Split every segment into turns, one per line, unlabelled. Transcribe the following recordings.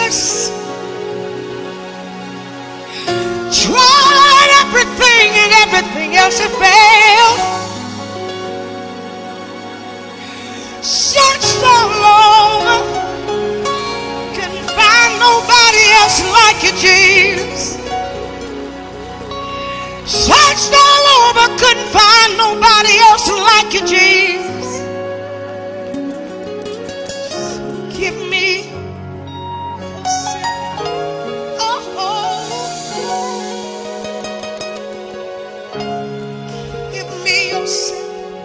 Jesus. Tried everything and everything else had failed. Searched all over, couldn't find nobody else like you, Jesus. Searched all over, couldn't find nobody else like you, Jesus. Give me yourself. Oh, give me yourself.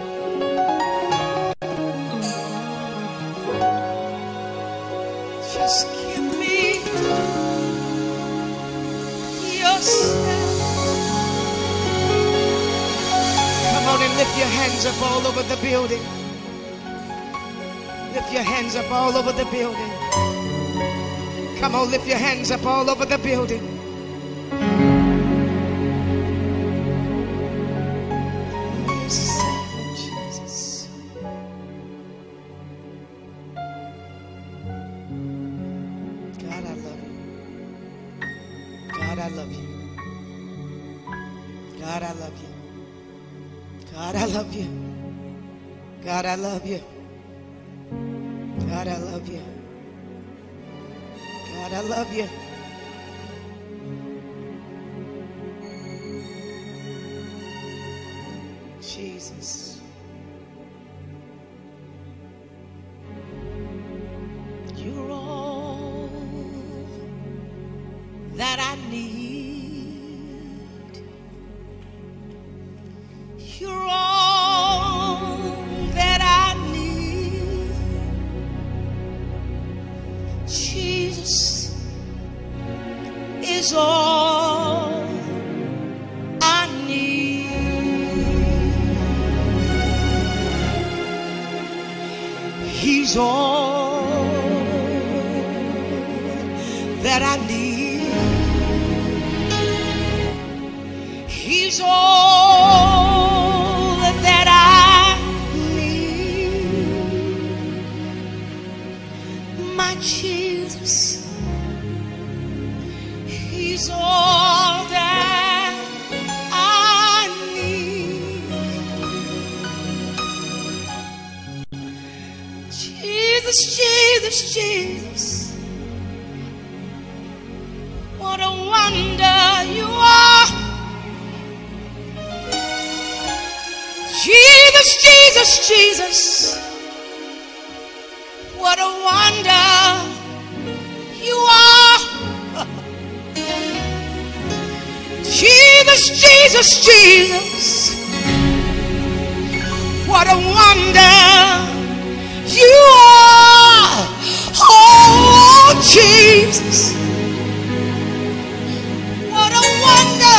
Just give me yourself. Come on and lift your hands up all over the building. Lift your hands up all over the building. Come on, lift your hands up all over the building. Jesus. God, I love you. God, I love you. God, I love you. God, I love you. God, I love you. God, I love you. God, I love you. Jesus. You're all that I need. You're all that I need. Jesus is all I need. He's all that I need. He's all that I need. My Jesus, He's all that I need. Jesus, Jesus, Jesus, what a wonder you are. Jesus, Jesus, Jesus, what a wonder you are. Jesus, Jesus, Jesus, what a wonder you are. Oh, Jesus, what a wonder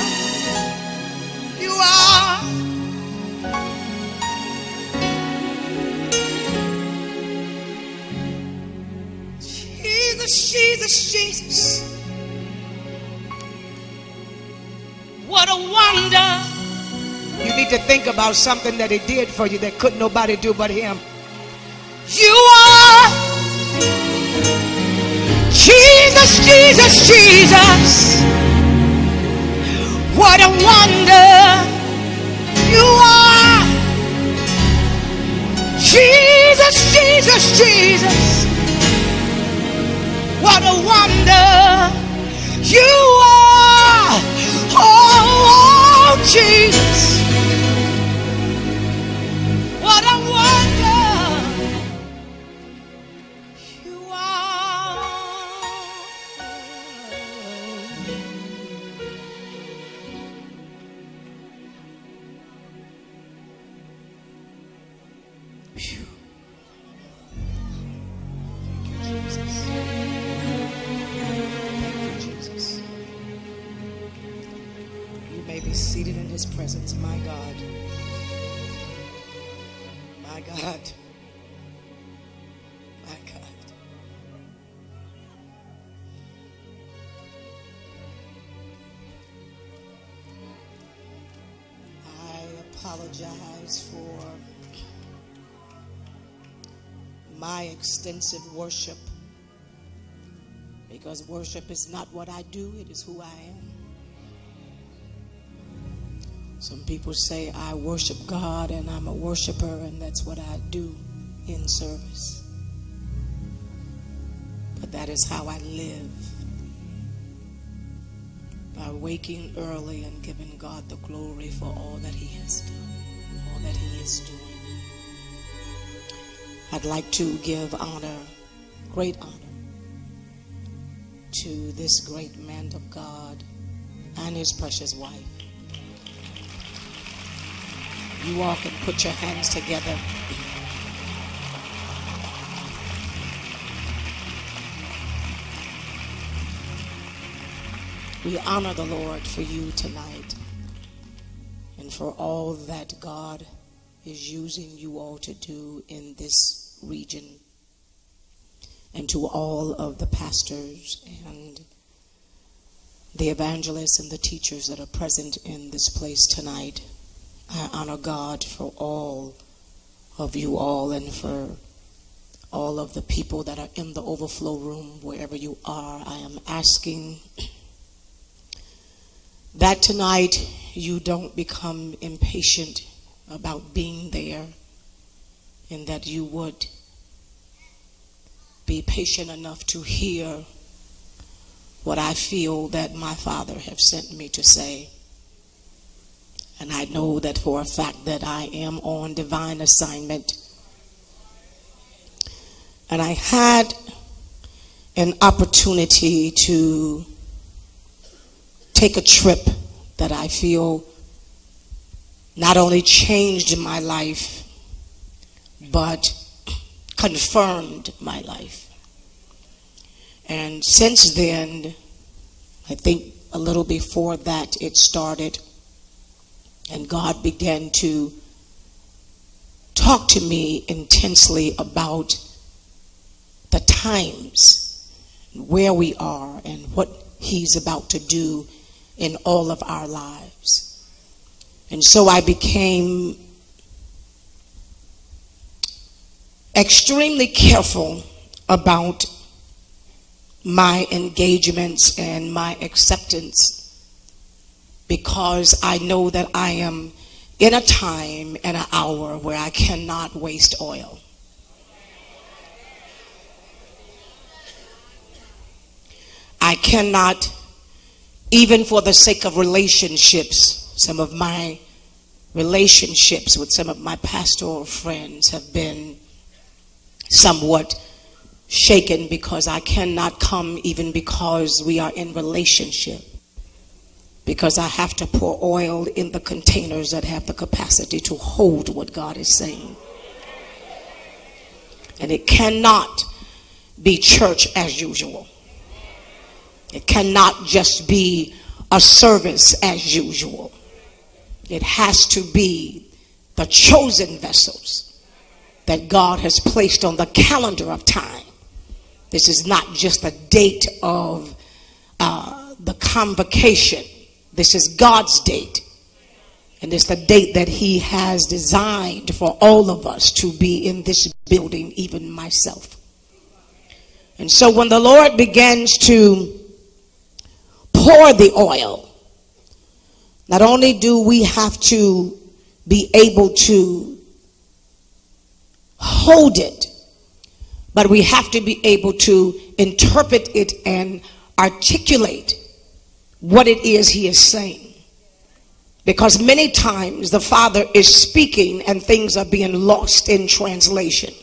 you are. Jesus, Jesus, Jesus, what a wonder. You need to think about something that He did for you that couldn't nobody do but Him. You are Jesus, Jesus, Jesus, what a wonder you are. Jesus, Jesus, Jesus, what a wonder you are. Oh, Jesus, what a wonder you are. Phew. Be seated in His presence. My God, my God, my God. I apologize for my extensive worship Because worship is not what I do, it is who I am. Some people say I worship God and I'm a worshiper and that's what I do in service. But that is how I live. By waking early and giving God the glory for all that he has done, all that he is doing. I'd like to give honor, great honor, to this great man of God and his precious wife. You all can put your hands together. We honor the Lord for you tonight and for all that God is using you all to do in this region, and to all of the pastors and the evangelists and the teachers that are present in this place tonight. I honor God for all of you all and for all of the people that are in the overflow room, wherever you are. I am asking that tonight you don't become impatient about being there, and that you would be patient enough to hear what I feel that my Father has sent me to say. And I know that for a fact that I am on divine assignment. And I had an opportunity to take a trip that I feel not only changed my life, but confirmed my life. And since then, I think a little before that it started, and God began to talk to me intensely about the times, where we are, and what he's about to do in all of our lives. And so I became extremely careful about my engagements and my acceptance, because I know that I am in a time and an hour where I cannot waste oil. I cannot, even for the sake of relationships. Some of my relationships with some of my pastoral friends have been somewhat shaken, because I cannot come even because we are in relationship, because I have to pour oil in the containers that have the capacity to hold what God is saying. And it cannot be church as usual. It cannot just be a service as usual. It has to be the chosen vessels that God has placed on the calendar of time. This is not just a date of the convocation. This is God's date. And it's the date that he has designed for all of us to be in this building, even myself. And so when the Lord begins to pour the oil, not only do we have to be able to hold it, but we have to be able to interpret it and articulate what it is he is saying. Because many times the Father is speaking and things are being lost in translation.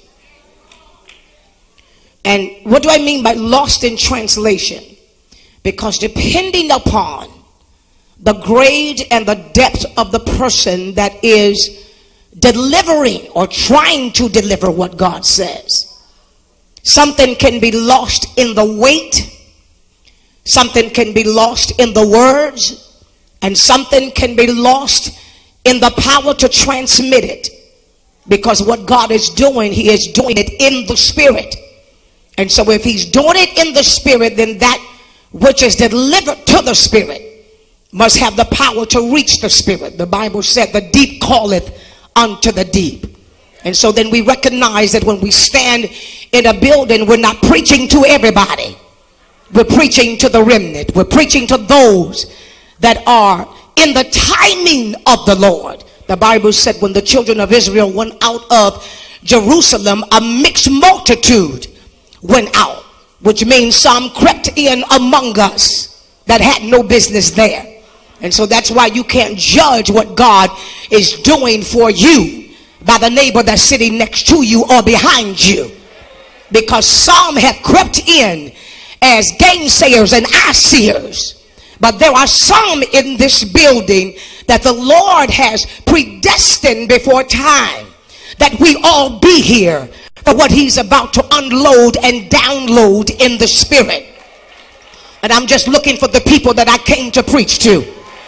And what do I mean by lost in translation? Because depending upon the grade and the depth of the person that is delivering or trying to deliver what God says, something can be lost in the weight, something can be lost in the words, and something can be lost in the power to transmit it. Because what God is doing, he is doing it in the spirit. And so if he's doing it in the spirit, then that which is delivered to the spirit must have the power to reach the spirit. The Bible said the deep calleth unto the deep. And so then we recognize that when we stand in a building, we're not preaching to everybody. We're preaching to the remnant. We're preaching to those that are in the timing of the Lord. The Bible said when the children of Israel went out of Jerusalem, a mixed multitude went out, which means some crept in among us that had no business there. And so that's why you can't judge what God is doing for you by the neighbor that's sitting next to you or behind you, because some have crept in as gainsayers and eye-seers. But there are some in this building that the Lord has predestined before time that we all be here for what he's about to unload and download in the spirit. And I'm just looking for the people that I came to preach to.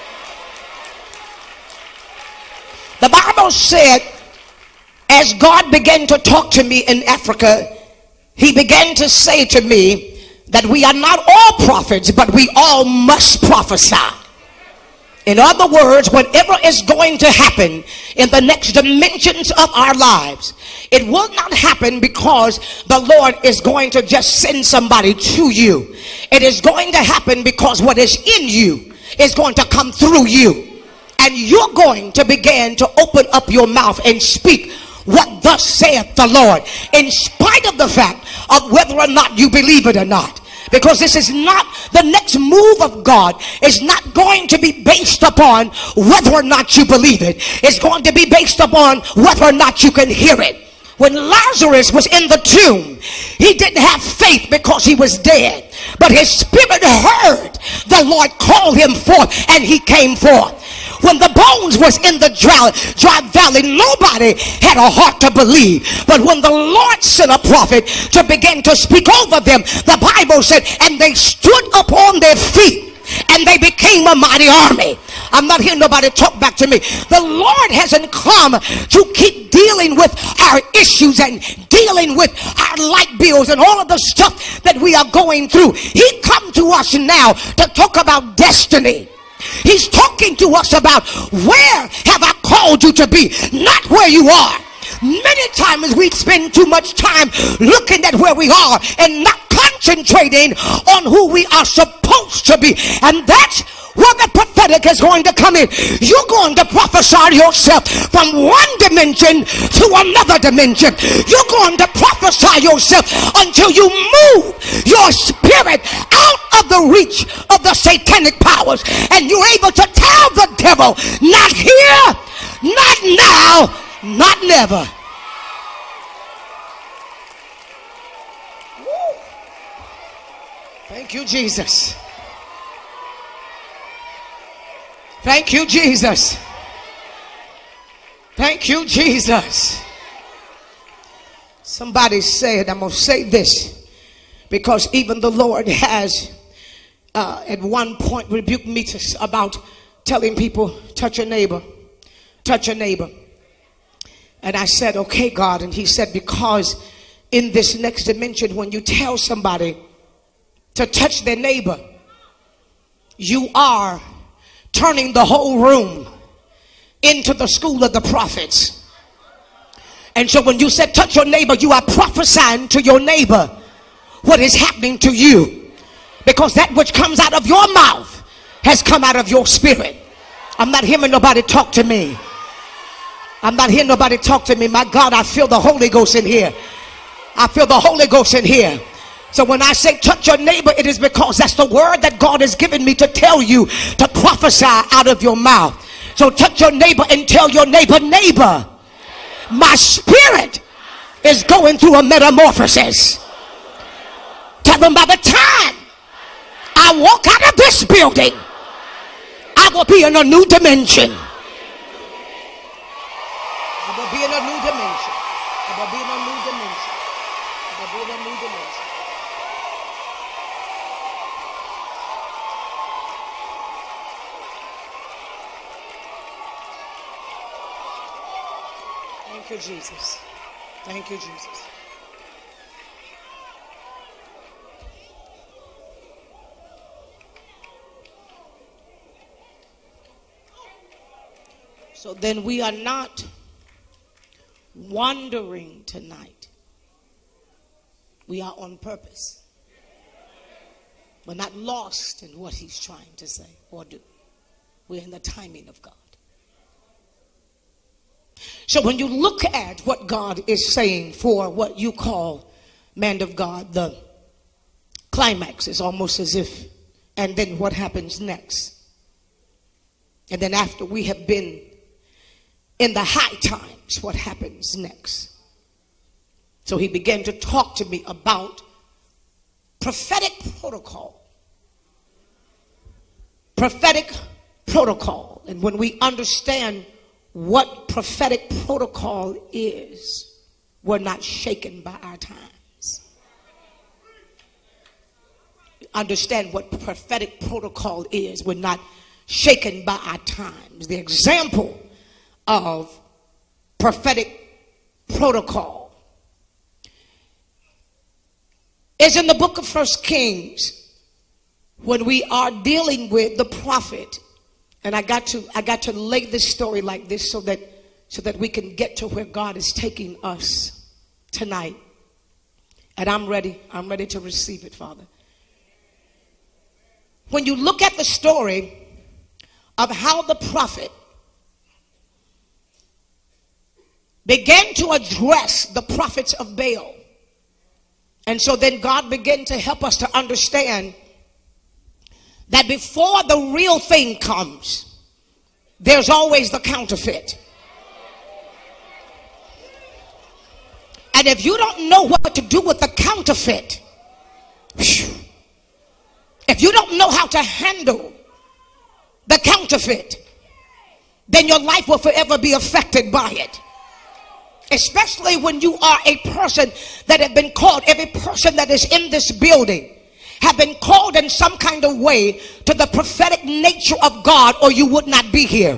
The Bible said, as God began to talk to me in Africa, he began to say to me that we are not all prophets, but we all must prophesy. In other words, whatever is going to happen in the next dimensions of our lives, it will not happen because the Lord is going to just send somebody to you. It is going to happen because what is in you is going to come through you. And you're going to begin to open up your mouth and speak what thus saith the Lord, in spite of the fact of whether or not you believe it or not. Because this is not, the next move of God is not going to be based upon whether or not you believe it. It's going to be based upon whether or not you can hear it. When Lazarus was in the tomb, he didn't have faith because he was dead, but his spirit heard the Lord call him forth, and he came forth. When the bones was in the dry valley, nobody had a heart to believe. But when the Lord sent a prophet to begin to speak over them, the Bible said, and they stood upon their feet, and they became a mighty army. I'm not hearing nobody talk back to me. The Lord hasn't come to keep dealing with our issues and dealing with our light bills and all of the stuff that we are going through. He come to us now to talk about destiny. He's talking to us about, where have I called you to be, not where you are. Many times we spend too much time looking at where we are and not concentrating on who we are supposed to be. And that's where the prophetic is going to come in. You're going to prophesy yourself from one dimension to another dimension. You're going to prophesy yourself until you move your spirit out of the reach of the satanic powers, and you're able to tell the devil, not here, not now, not never. Woo. Thank you, Jesus. Thank you, Jesus. Thank you, Jesus. Somebody said, I'm going to say this because even the Lord has at one point rebuked me about telling people, touch your neighbor, touch your neighbor. And I said, okay, God. And he said, because in this next dimension, when you tell somebody to touch their neighbor, you are turning the whole room into the school of the prophets. And so when you said touch your neighbor, you are prophesying to your neighbor what is happening to you, because that which comes out of your mouth has come out of your spirit. I'm not hearing nobody talk to me. I'm not hearing nobody talk to me. My God, I feel the Holy Ghost in here. I feel the Holy Ghost in here. So when I say touch your neighbor, it is because that's the word that God has given me to tell you to prophesy out of your mouth. So touch your neighbor and tell your neighbor, neighbor, my spirit is going through a metamorphosis. Tell them, by the time I walk out of this building, I will be in a new dimension. I will be in a new dimension. I will be in a new dimension. I will be in a new dimension. Thank you, Jesus. Thank you, Jesus. So then we are not wandering tonight. We are on purpose. We're not lost in what he's trying to say or do. We're in the timing of God. So when you look at what God is saying for what you call, man of God, the climax is almost as if, and then what happens next? And then after we have been in the high times, what happens next? So he began to talk to me about prophetic protocol. Prophetic protocol. And when we understand what prophetic protocol is, we're not shaken by our times. Understand what prophetic protocol is, we're not shaken by our times. The example of prophetic protocol is in the book of 1 Kings, when we are dealing with the prophet. And I got to lay this story like this so that we can get to where God is taking us tonight. And I'm ready to receive it, Father. When you look at the story of how the prophet began to address the prophets of Baal. And so then God began to help us to understand that before the real thing comes, there's always the counterfeit. And if you don't know what to do with the counterfeit, if you don't know how to handle the counterfeit, then your life will forever be affected by it. Especially when you are a person that have been called. Every person that is in this building have been called in some kind of way to the prophetic nature of God, or you would not be here.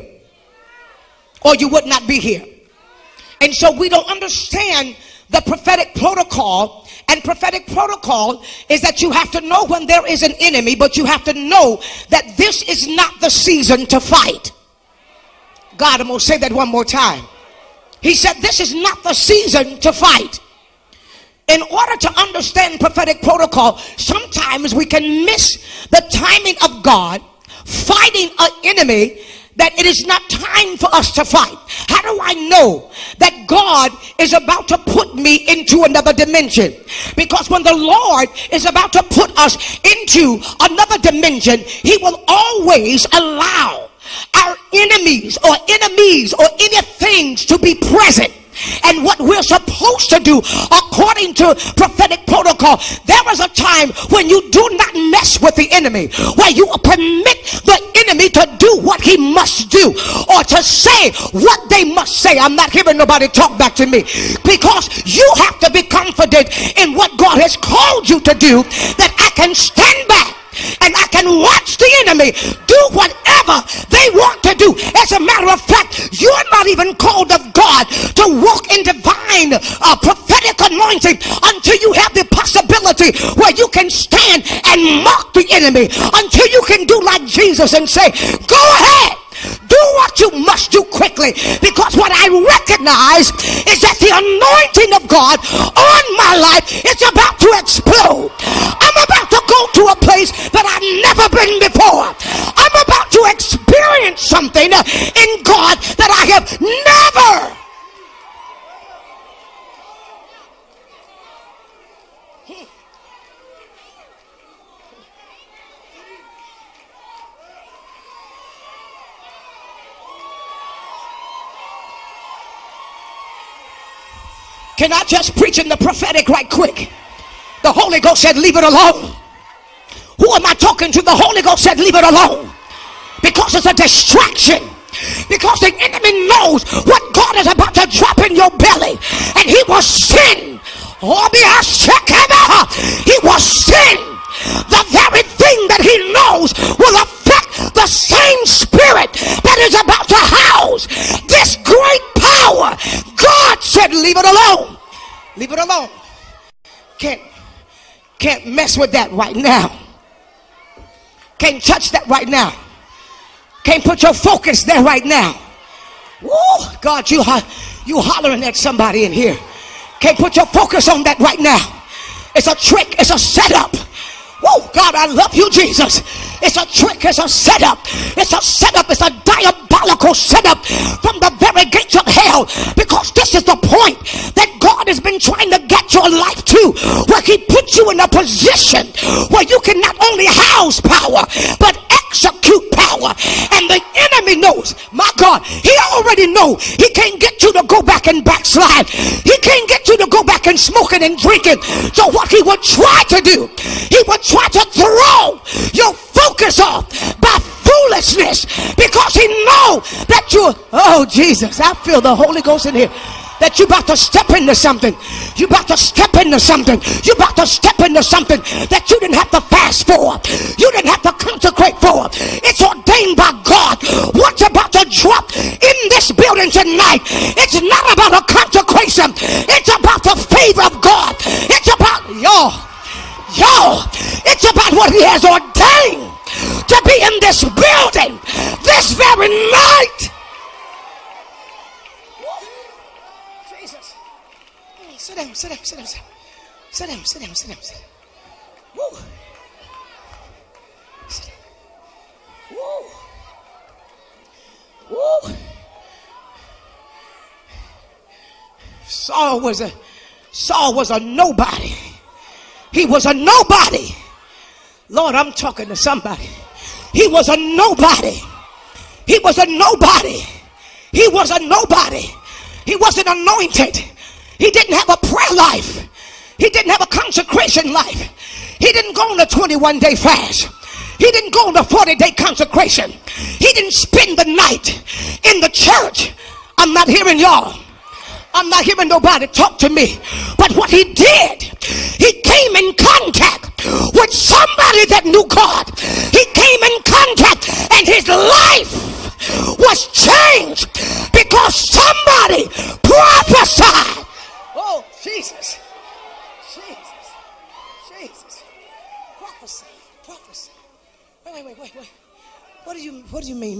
Or you would not be here. And so we don't understand the prophetic protocol. And prophetic protocol is that you have to know when there is an enemy, but you have to know that this is not the season to fight. God, I'm going to say that one more time. He said this is not the season to fight. In order to understand prophetic protocol, sometimes we can miss the timing of God fighting an enemy that it is not time for us to fight. How do I know that God is about to put me into another dimension? Because when the Lord is about to put us into another dimension, he will always allow our enemies or any things to be present. And what we're supposed to do according to prophetic protocol, there is a time when you do not mess with the enemy, where you permit the enemy to do what he must do, or to say what they must say. I'm not hearing nobody talk back to me, because you have to be confident in what God has called you to do, that I can stand back and I can watch the enemy do whatever they want to do. As a matter of fact, you're not even called of God to walk in divine prophetic anointing until you have the possibility where you can stand and mock the enemy, until you can do like Jesus and say, go ahead, do what you must do quickly. Because what I recognize is that the anointing of God on my life is about to explode. I'm about to go to a place that I've never been before. I'm about to experience something in God that I have never. Can I just preach in the prophetic right quick? The Holy Ghost said, leave it alone. Who am I talking to? The Holy Ghost said, leave it alone. Because it's a distraction. Because the enemy knows what God is about to drop in your belly. And he will send. He will send the very thing that he knows will affect the same spirit that is about to house this great power. God said, leave it alone. Leave it alone. Can't mess with that right now. Can't touch that right now. Can't put your focus there right now. Woo, God, you hollering at somebody in here. Can't put your focus on that right now. It's a trick. It's a setup. Oh God, I love you, Jesus. It's a trick, it's a setup. It's a setup, it's a diabolical setup from the very gates of hell. Because this is the point that God has been trying to get your life to, where he puts you in a position where you can not only house power, but execute power. And the enemy knows, my God, he already knows he can't get you to go back and backslide. He can't get you to go back and smoking and drinking. So what he would try to do, he would try to throw your focus off by foolishness, because he know that you, oh Jesus, I feel the Holy Ghost in here, that you about to step into something. You about to step into something. You about to step into something that you didn't have to fast for. You didn't have to consecrate for. It's ordained by God. What's about to drop in this building tonight, it's not about a consecration. It's about the favor of God. It's about it's about what he has ordained to be in this building this very night. Jesus. Sit down, sit down, sit down, sit down, sit down, sit down, sit down. Woo. Sit down. Woo. Woo. Saul was a nobody. He was a nobody. Lord, I'm talking to somebody. He was a nobody. He was a nobody. He was a nobody. He wasn't anointed. He didn't have a prayer life. He didn't have a consecration life. He didn't go on a 21-day fast. He didn't go on a 40-day consecration. He didn't spend the night in the church. I'm not hearing y'all. I'm not hearing nobody talk to me. But what he did, he came in contact with somebody that knew God. He came in contact and his life was changed because somebody prophesied. Oh, Jesus. Jesus. Jesus. Prophesy. Prophesy. Wait. What do you mean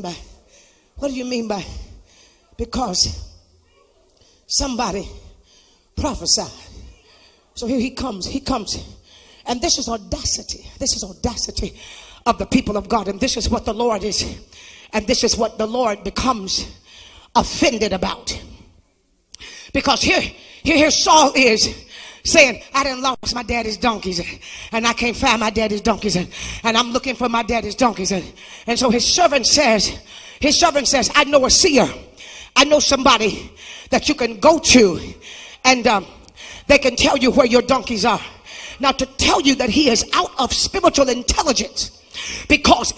by because somebody prophesied? So here he comes, and this is audacity of the people of God, and this is what the Lord is, and this is what the Lord becomes offended about. Because here Saul is saying, I done lost my daddy's donkeys, and I can't find my daddy's donkeys, and I'm looking for my daddy's donkeys, and so his servant says, I know a seer. I know somebody that you can go to, and they can tell you where your donkeys are. Now, to tell you that he is out of spiritual intelligence, because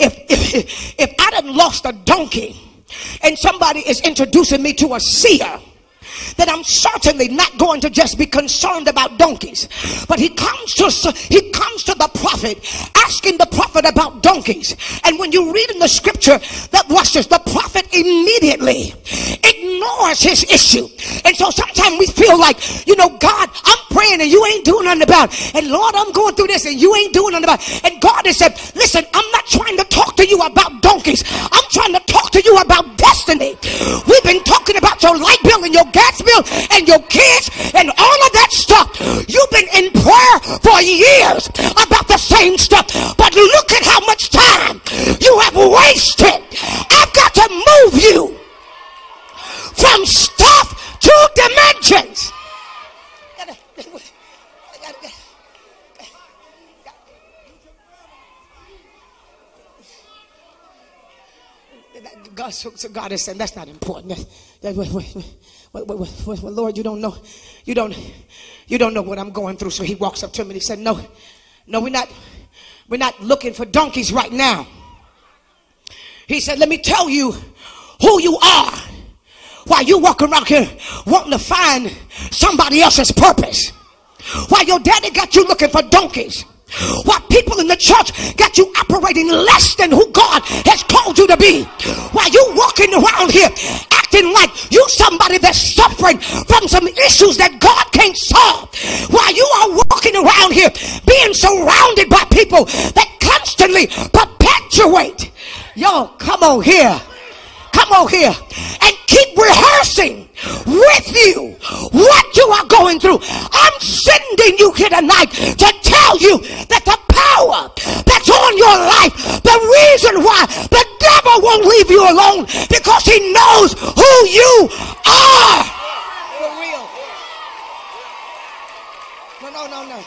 if I done lost a donkey and somebody is introducing me to a seer, then I'm certainly not going to just be concerned about donkeys. But he comes to the prophet, asking the prophet about donkeys. And when you read in the scripture that, watch this, the prophet immediately ignores his issue. And so sometimes we feel like, God, I'm praying and you ain't doing nothing about it. And Lord, I'm going through this and you ain't doing nothing about it. And God has said, listen, I'm not trying to talk to you about donkeys. I'm trying to talk to you about destiny. We've been talking about your light bill and your gas bill and your kids and all of that stuff. You've been in prayer for years about the same stuff, but look at how much time you have wasted. I've got to move you from stuff to dimensions. God is saying that's not important. Well, Lord, you don't know what I'm going through. So he walks up to me and he said, no, we're not looking for donkeys right now. He said, let me tell you who you are while you walk around here wanting to find somebody else's purpose. While your daddy got you looking for donkeys. While people in the church got you operating less than who God has called you to be. While you walking around here acting like you somebody that's suffering from some issues that God can't solve. While you are walking around here being surrounded by people that constantly perpetuate. Yo, come on here and keep rehearsing with you what you are going through. I'm sending you here tonight to tell you that the power your life. The reason why the devil won't leave you alone, because he knows who you are. For real. No.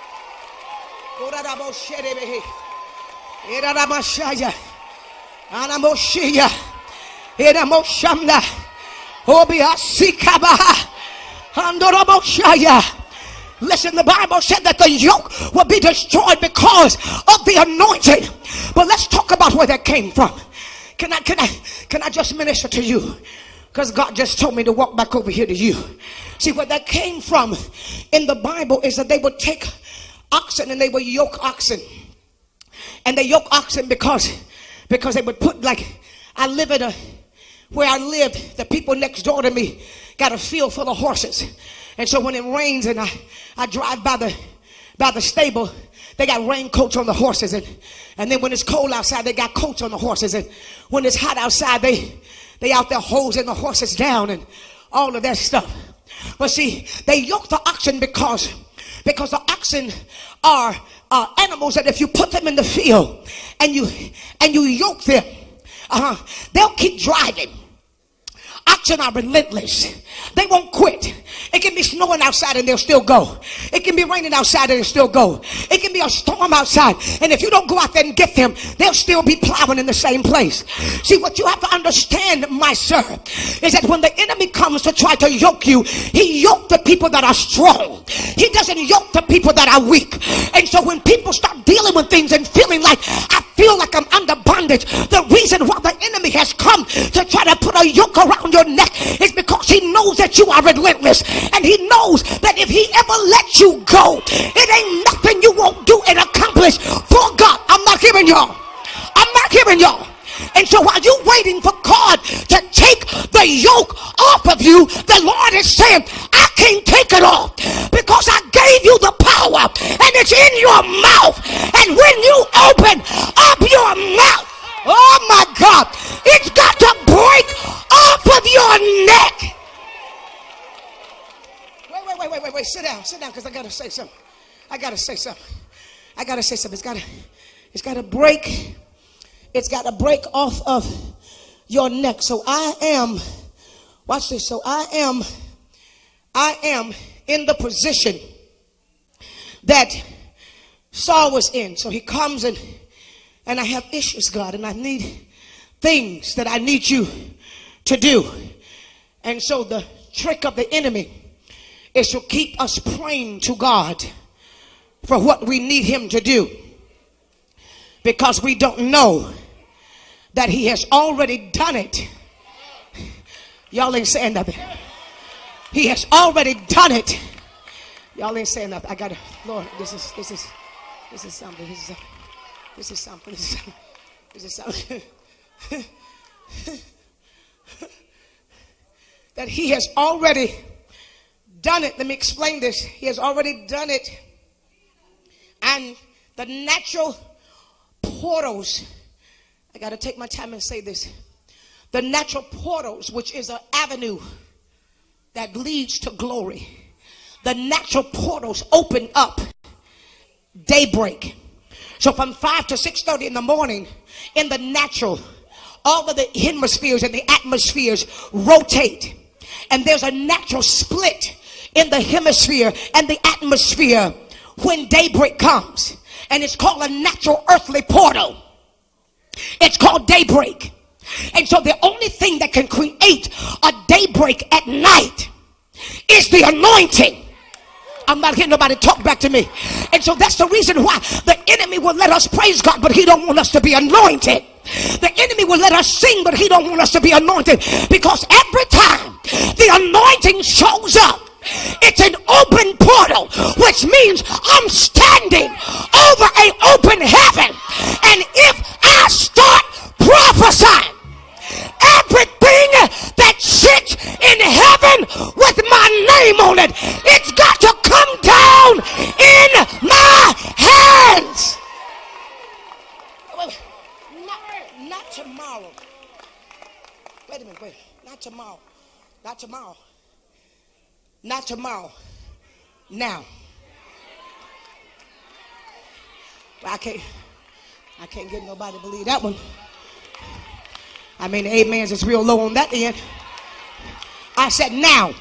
Listen, the Bible said that the yoke will be destroyed because of the anointing. But let's talk about where that came from. Can I just minister to you? Because God just told me to walk back over here to you. See, where that came from in the Bible is that they would take oxen and they would yoke oxen. And they yoke oxen because they would put, like, where I lived, the people next door to me got a field full of horses. And so when it rains and I drive by the stable, they got raincoats on the horses. And then when it's cold outside, they got coats on the horses. And when it's hot outside, they out there hosing the horses down and all of that stuff. But see, they yoke the oxen because the oxen are animals that if you put them in the field and you yoke them, they'll keep driving. Oxen are relentless. They won't quit. It can be snowing outside and they'll still go. It can be raining outside and they'll still go. It can be a storm outside, and if you don't go out there and get them, they'll still be plowing in the same place. See, what you have to understand, my sir, is that when the enemy comes to try to yoke you, he yoked the people that are strong. He doesn't yoke the people that are weak. And so when people start dealing with things and feeling like, I feel like I'm under bondage, the reason why the enemy has come to try to put a yoke around your neck is because he knows that you are relentless, and he knows that if he ever lets you go, it ain't nothing you won't do and accomplish for God. I'm not hearing y'all. And so while you're waiting for God to take the yoke off of you, the Lord is saying, I can't take it off because I gave you the power and it's in your mouth. And when you open up your mouth, oh my God, it's got to break off of your neck. Wait, sit down, because I gotta say something. It's gotta break. It's gotta break off of your neck. So watch this. So I am in the position that Saul was in. So he comes and I have issues, God, and I need things that I need you to do. And so the trick of the enemy is to keep us praying to God for what we need him to do, because we don't know that he has already done it. Y'all ain't saying nothing. He has already done it. Y'all ain't saying nothing. I gotta, Lord, this is something. This is something. That he has already done it. Let me explain this. He has already done it. And the natural portals, I got to take my time and say this. The natural portals, which is an avenue that leads to glory. The natural portals open up daybreak. So from 5 to 6:30 in the morning, in the natural, all of the hemispheres and the atmospheres rotate. And there's a natural split in the hemisphere and the atmosphere when daybreak comes. And it's called a natural earthly portal. It's called daybreak. And so the only thing that can create a daybreak at night is the anointing. I'm not hearing nobody talk back to me. And so that's the reason why the enemy will let us praise God, but he don't want us to be anointed. The enemy will let us sing, but he don't want us to be anointed, because every time the anointing shows up, it's an open portal, which means I'm standing over an open heaven. And if I start prophesying, everything that sits in heaven with my name on it, it's got to come down in my hands. Not tomorrow. Wait a minute, not tomorrow. Not tomorrow. Now. I can't. I can't get nobody to believe that one. I mean, the amens is real low on that end. I said now.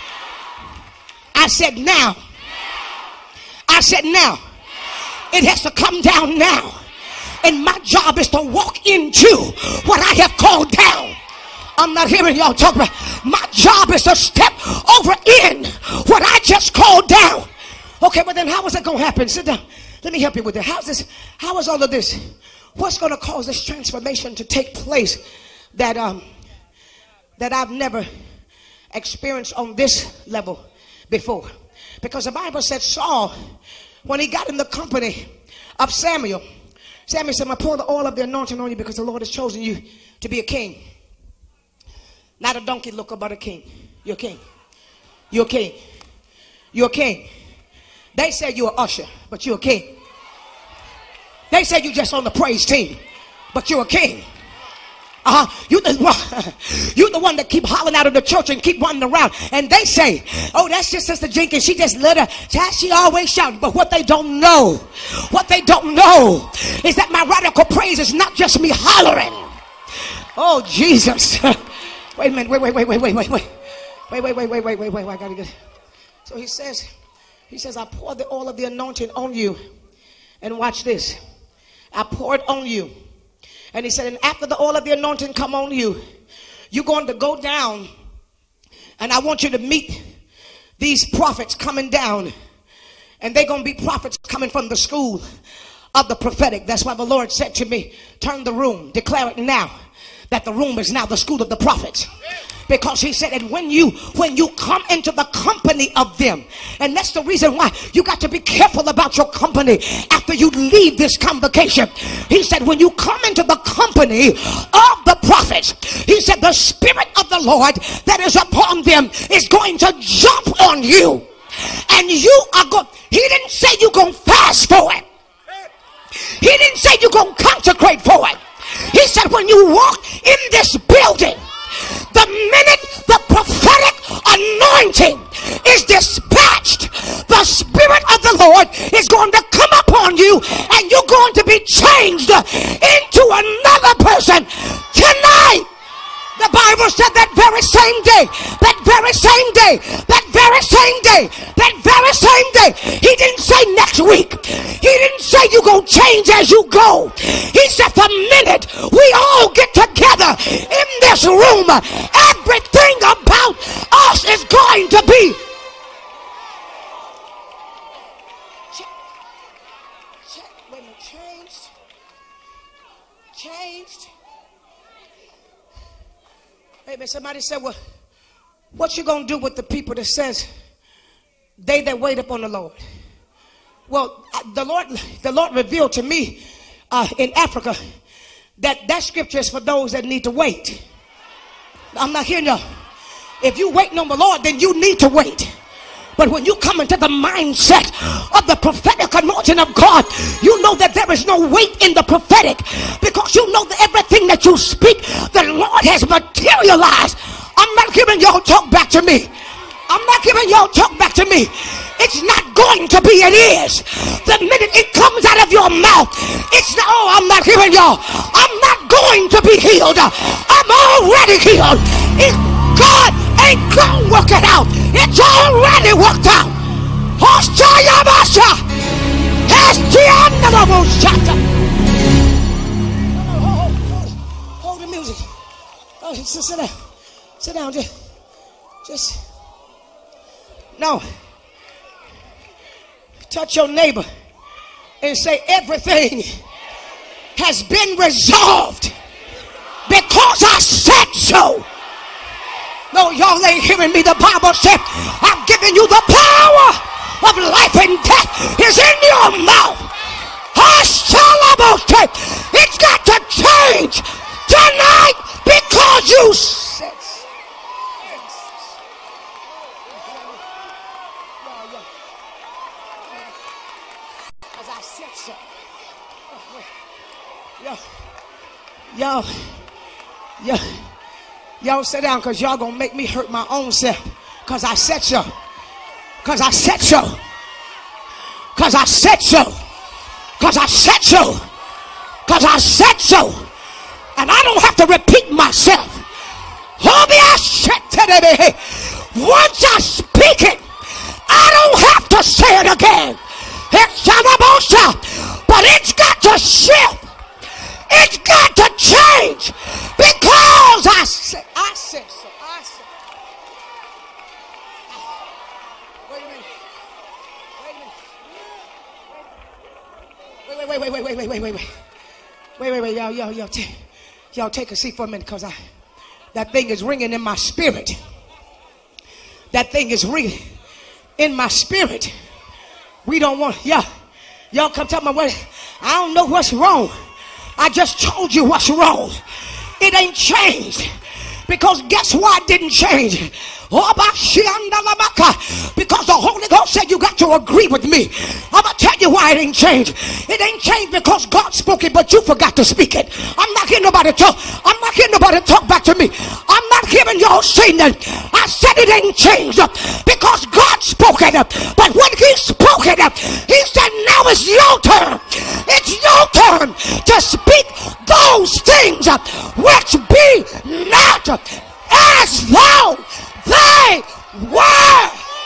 I said now. I said now. It has to come down now. And my job is to walk into what I have called down. I'm not hearing y'all talk about. My job is to step over in what I just called down. Okay, but then how is it going to happen? Sit down. Let me help you with it. How is all of this? What's going to cause this transformation to take place that I've never experienced on this level before? Because the Bible said Saul, when he got in the company of Samuel, Samuel said, I pour the oil of the anointing on you because the Lord has chosen you to be a king. Not a donkey looker, but a king. You're a king. You're a king. You're a king. They said you're an usher, but you're a king. They said you're just on the praise team, but you're a king. You're the one that keep hollering out of the church and keep running around. And they say, oh, that's just Sister Jenkins. She just let her. She always shouting. But what they don't know is that my radical praise is not just me hollering. Oh, Jesus. Wait a minute. Wait. I gotta get. So he says, I pour the oil of the anointing on you. And watch this. I pour it on you. And he said, and after the oil of the anointing come on you, you're going to go down. And I want you to meet these prophets coming down. And they're going to be prophets coming from the school of the prophetic. That's why the Lord said to me, turn the room, declare it now, that the room is now the school of the prophets. Because he said, and when you come into the company of them, and that's the reason why you got to be careful about your company after you leave this convocation. He said, when you come into the company of the prophets, he said, the Spirit of the Lord that is upon them is going to jump on you. And you are going, he didn't say you're going to fast for it. He didn't say you're going to consecrate for it. He said, when you walk in this building, the minute the prophetic anointing is dispatched, the Spirit of the Lord is going to come upon you and you're going to be changed into another person tonight. The Bible said that very same day, he didn't say next week. He didn't say you're going to change as you go. He said the minute we all get together in this room, everything about us is going to be changed. Amen. Somebody said, well, what you going to do with the people that says they that wait upon the Lord? Well, the Lord revealed to me in Africa that scripture is for those that need to wait. I'm not hearing you. If you waiting on the Lord, then you need to wait. But when you come into the mindset of the prophetic anointing of God, you know that there is no weight in the prophetic, because you know that everything that you speak, the Lord has materialized. I'm not giving y'all talk back to me. It's not going to be, it is. The minute it comes out of your mouth, it's not, oh, I'm not hearing y'all. I'm not going to be healed. I'm already healed. If God ain't gonna work it out, it's already worked out. Hold the music. Oh, sit down. Just no. Touch your neighbor and say, everything has been resolved because I said so. No, y'all ain't hearing me. The Bible said, I've given you the power of life and death is in your mouth. It's got to change tonight because you said so. As I said so. Y'all sit down, because y'all gonna make me hurt my own self. Because I said so. because I said so. And I don't have to repeat myself. Once I speak it, I don't have to say it again. But it's got to shift. It's got to change because I said so. Wait a minute. Y'all take a seat for a minute, because that thing is ringing in my spirit. That thing is ringing in my spirit. We don't want y'all come tell me what. I don't know what's wrong. I just told you what's wrong. It ain't changed. Because guess why it didn't change? Because the Holy Ghost said you got to agree with me. I'm going to tell you why it ain't changed. It ain't changed because God spoke it, but you forgot to speak it. I'm not hearing nobody talk. I'm not hearing nobody talk back to me. I'm not hearing y'all saying that. I said it ain't changed because God spoke it. But when he spoke it, he said now it's your turn. It's your turn to speak those things which be not as though they were.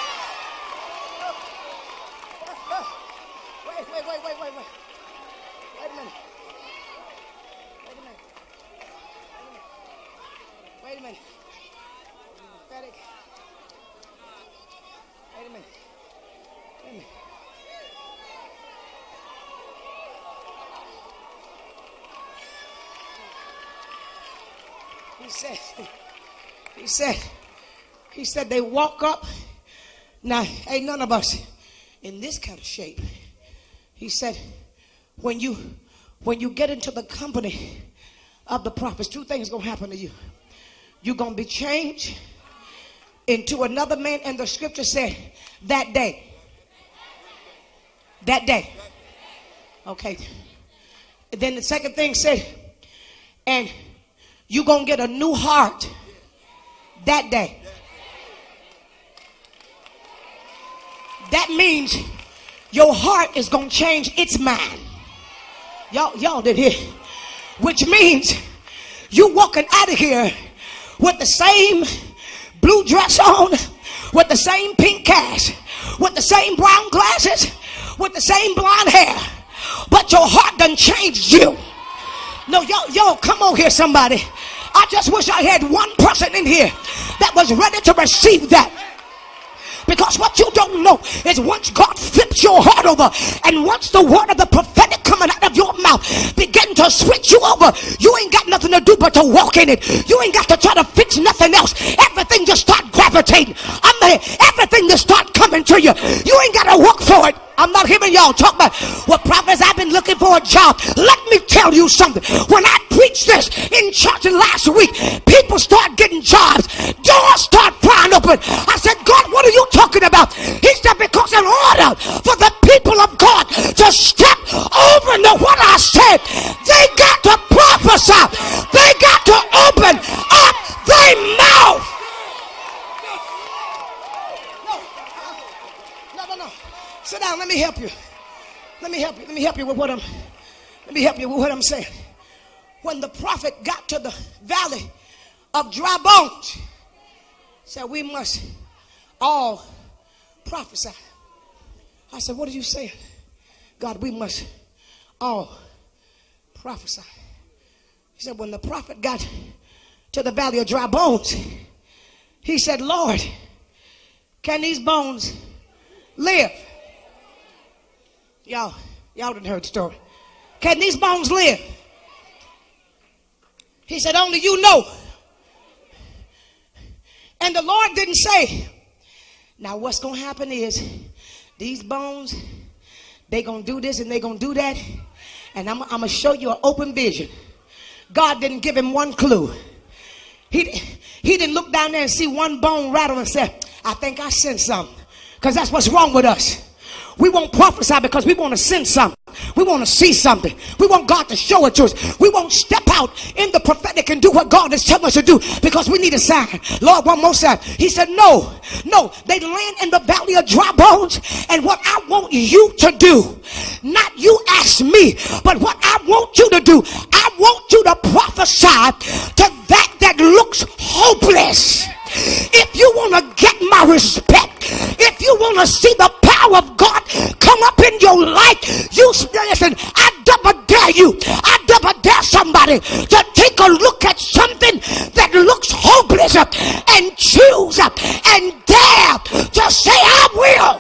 Wait a minute. Pathetic. Wait a minute. He said they walk up. Now, ain't none of us in this kind of shape. He said, when you get into the company of the prophets, two things gonna happen to you. You're gonna be changed into another man, and the scripture said that day. Okay. And then the second thing said, and you're gonna get a new heart that day. That means your heart is gonna change its mind. Y'all did hear. Which means you walking out of here with the same blue dress on, with the same pink cash, with the same brown glasses, with the same blonde hair, but your heart done changed you. No, y'all, come on here, somebody. I just wish I had one person in here that was ready to receive that. Because what you don't know is once God flips your heart over, and once the word of the prophetic coming out of your mouth begin to switch you over, you ain't got nothing to do but to walk in it. You ain't got to try to fix nothing else. Everything just start gravitating. Everything just start coming to you. You ain't got to work for it. I'm not hearing y'all talk about, well, prophets, I've been looking for a job. Let me tell you something. When I preached this in church last week, people start getting jobs. Doors start flying open. I said, God, what are you talking about? He said, because in order for the people of God to step over to what I said, they got to prophesy. They got to open up their mouth. Sit down. Let me help you. Let me help you with what I'm saying. When the prophet got to the valley of dry bones, he said, we must all prophesy. I said, what are you saying? God, we must all prophesy. He said, when the prophet got to the valley of dry bones, he said, Lord, can these bones live? Y'all didn't heard the story. Can these bones live? He said, only you know. And the Lord didn't say, now what's going to happen is these bones, they going to do this and they going to do that. And I'm going to show you an open vision. God didn't give him one clue. He didn't look down there and see one bone rattle and say, I think I sensed something. Because that's what's wrong with us. We won't prophesy because we want to send something. We want to see something. We want God to show it to us. We won't step out in the prophetic and do what God is telling us to do because we need a sign. Lord, one more sign. He said, no, they land in the valley of dry bones. And what I want you to do, not you ask me, but what I want you to do, I want you to prophesy to that looks hopeless. If you want to get my respect, if you want to see the power of God come up in your life, you listen, I double dare you, I double dare somebody to take a look at something that looks hopeless and choose and dare to say, I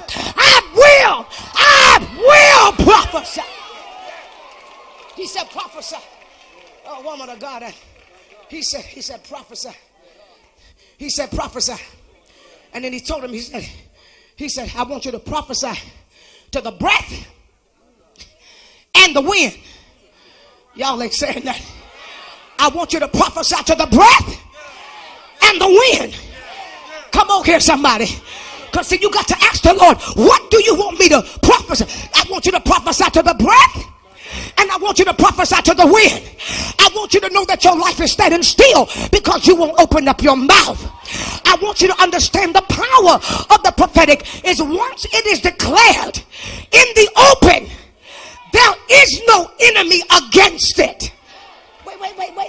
will prophesy. He said prophesy. Oh, woman of God, he said prophesy. He said prophesy. And then he told him, he said, I want you to prophesy to the breath and the wind. Y'all ain't saying that. I want you to prophesy to the breath and the wind. Come on here, somebody. Because see, you got to ask the Lord, what do you want me to prophesy? I want you to prophesy to the breath. And I want you to prophesy to the wind. I want you to know that your life is standing still because you won't open up your mouth. I want you to understand the power of the prophetic is once it is declared in the open, there is no enemy against it. Wait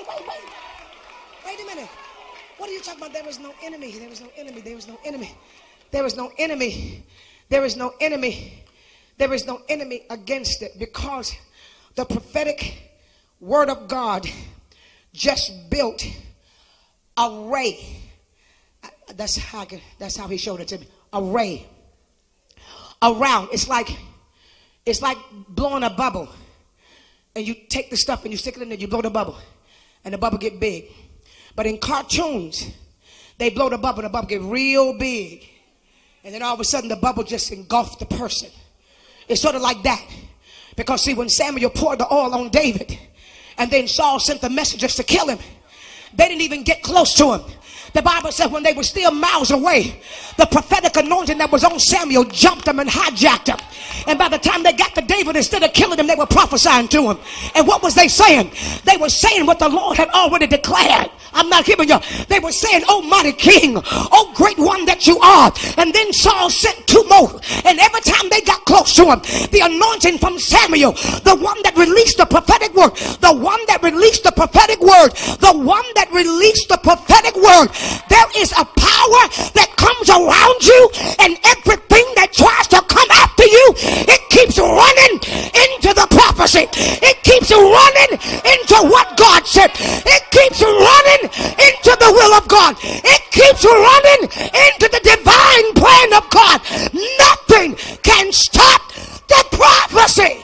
a minute. What are you talking about? There is no enemy. There is no enemy. There is no enemy. There is no enemy. There is no enemy. There is no enemy against it because the prophetic word of God just built a ray. That's how he showed it to me. A ray around. It's like blowing a bubble, and you take the stuff and you stick it in there. You blow the bubble, and the bubble get big. But in cartoons, they blow the bubble get real big, and then all of a sudden the bubble just engulfed the person. It's sort of like that. Because see, when Samuel poured the oil on David and then Saul sent the messengers to kill him, they didn't even get close to him. The Bible said when they were still miles away, the prophetic anointing that was on Samuel jumped them and hijacked him. And by the time they got to David, instead of killing him, they were prophesying to him. And what was they saying? They were saying what the Lord had already declared. I'm not giving you. They were saying, oh mighty king, oh great one that you are. And then Saul sent two more. And every time they got close to him, the anointing from Samuel, the one that released the prophetic word, the one that released the prophetic word, the one that released the prophetic word, there is a power that comes around you, and everything that tries to come after you, it keeps running into the prophecy. It keeps running into what God said. It keeps running into the will of God. It keeps running into the divine plan of God. Nothing can stop the prophecy.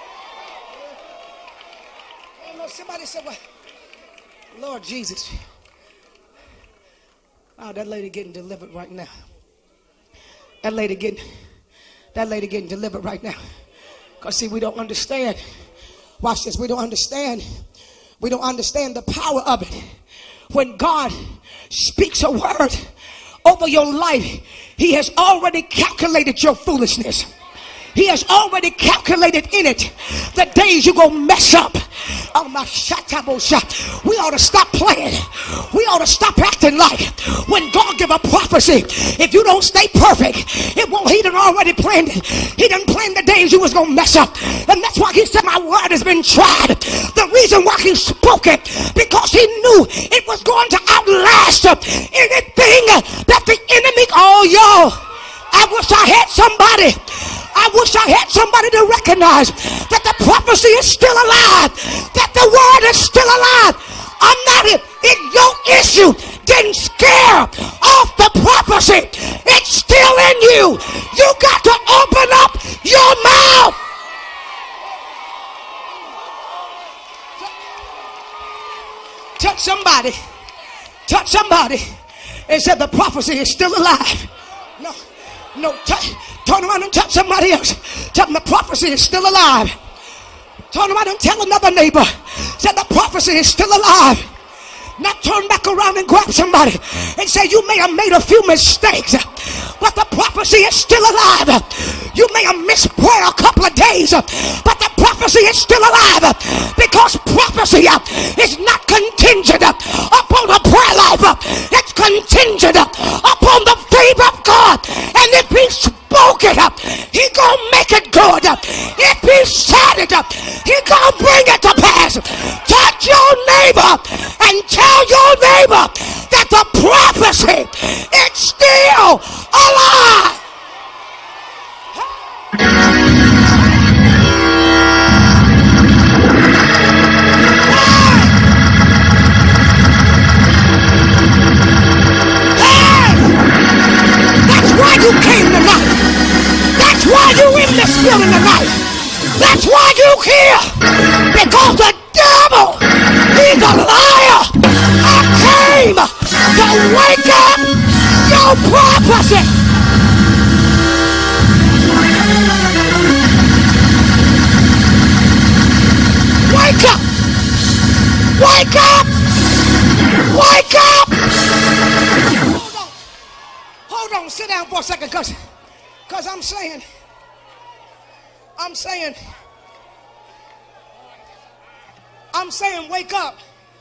Somebody said, well, Lord Jesus. Oh, that lady getting delivered right now. That lady getting delivered right now. Because see, we don't understand. Watch this. We don't understand the power of it. When God speaks a word over your life, he has already calculated your foolishness. He has already calculated in it the days you're going to mess up. Oh my shot. We ought to stop playing. We ought to stop acting like when God give a prophecy, if you don't stay perfect, it won't. He done already planned it. He done planned the days you was going to mess up. And that's why he said my word has been tried. The reason why he spoke it, because he knew it was going to outlast anything that the enemy. Oh, yo, I wish I had somebody. I wish I had somebody to recognize that the prophecy is still alive, that the word is still alive. I'm not it. Your issue didn't scare off the prophecy. It's still in you. You got to open up your mouth. Touch somebody. Touch somebody and said the prophecy is still alive. No, turn around and touch somebody else. Tell them the prophecy is still alive. Turn around and tell another neighbor, say the prophecy is still alive. Now turn back around and grab somebody and say, you may have made a few mistakes, but the prophecy is still alive. You may have missed prayer a couple of days, but the prophecy prophecy is still alive, because prophecy is not contingent upon a prayer life. It's contingent upon the favor of God. And if he spoke it, he gonna make it good. If he said it, he gonna bring it to pass. Touch your neighbor and tell your neighbor that the prophecy is still alive. Why you came tonight. That's why you in this building tonight. That's why you here. Because the devil, he's a liar. I came to wake up your prophecy. Wake up. Wake up. Wake up. Hold on, sit down for a second, cause I'm saying wake up,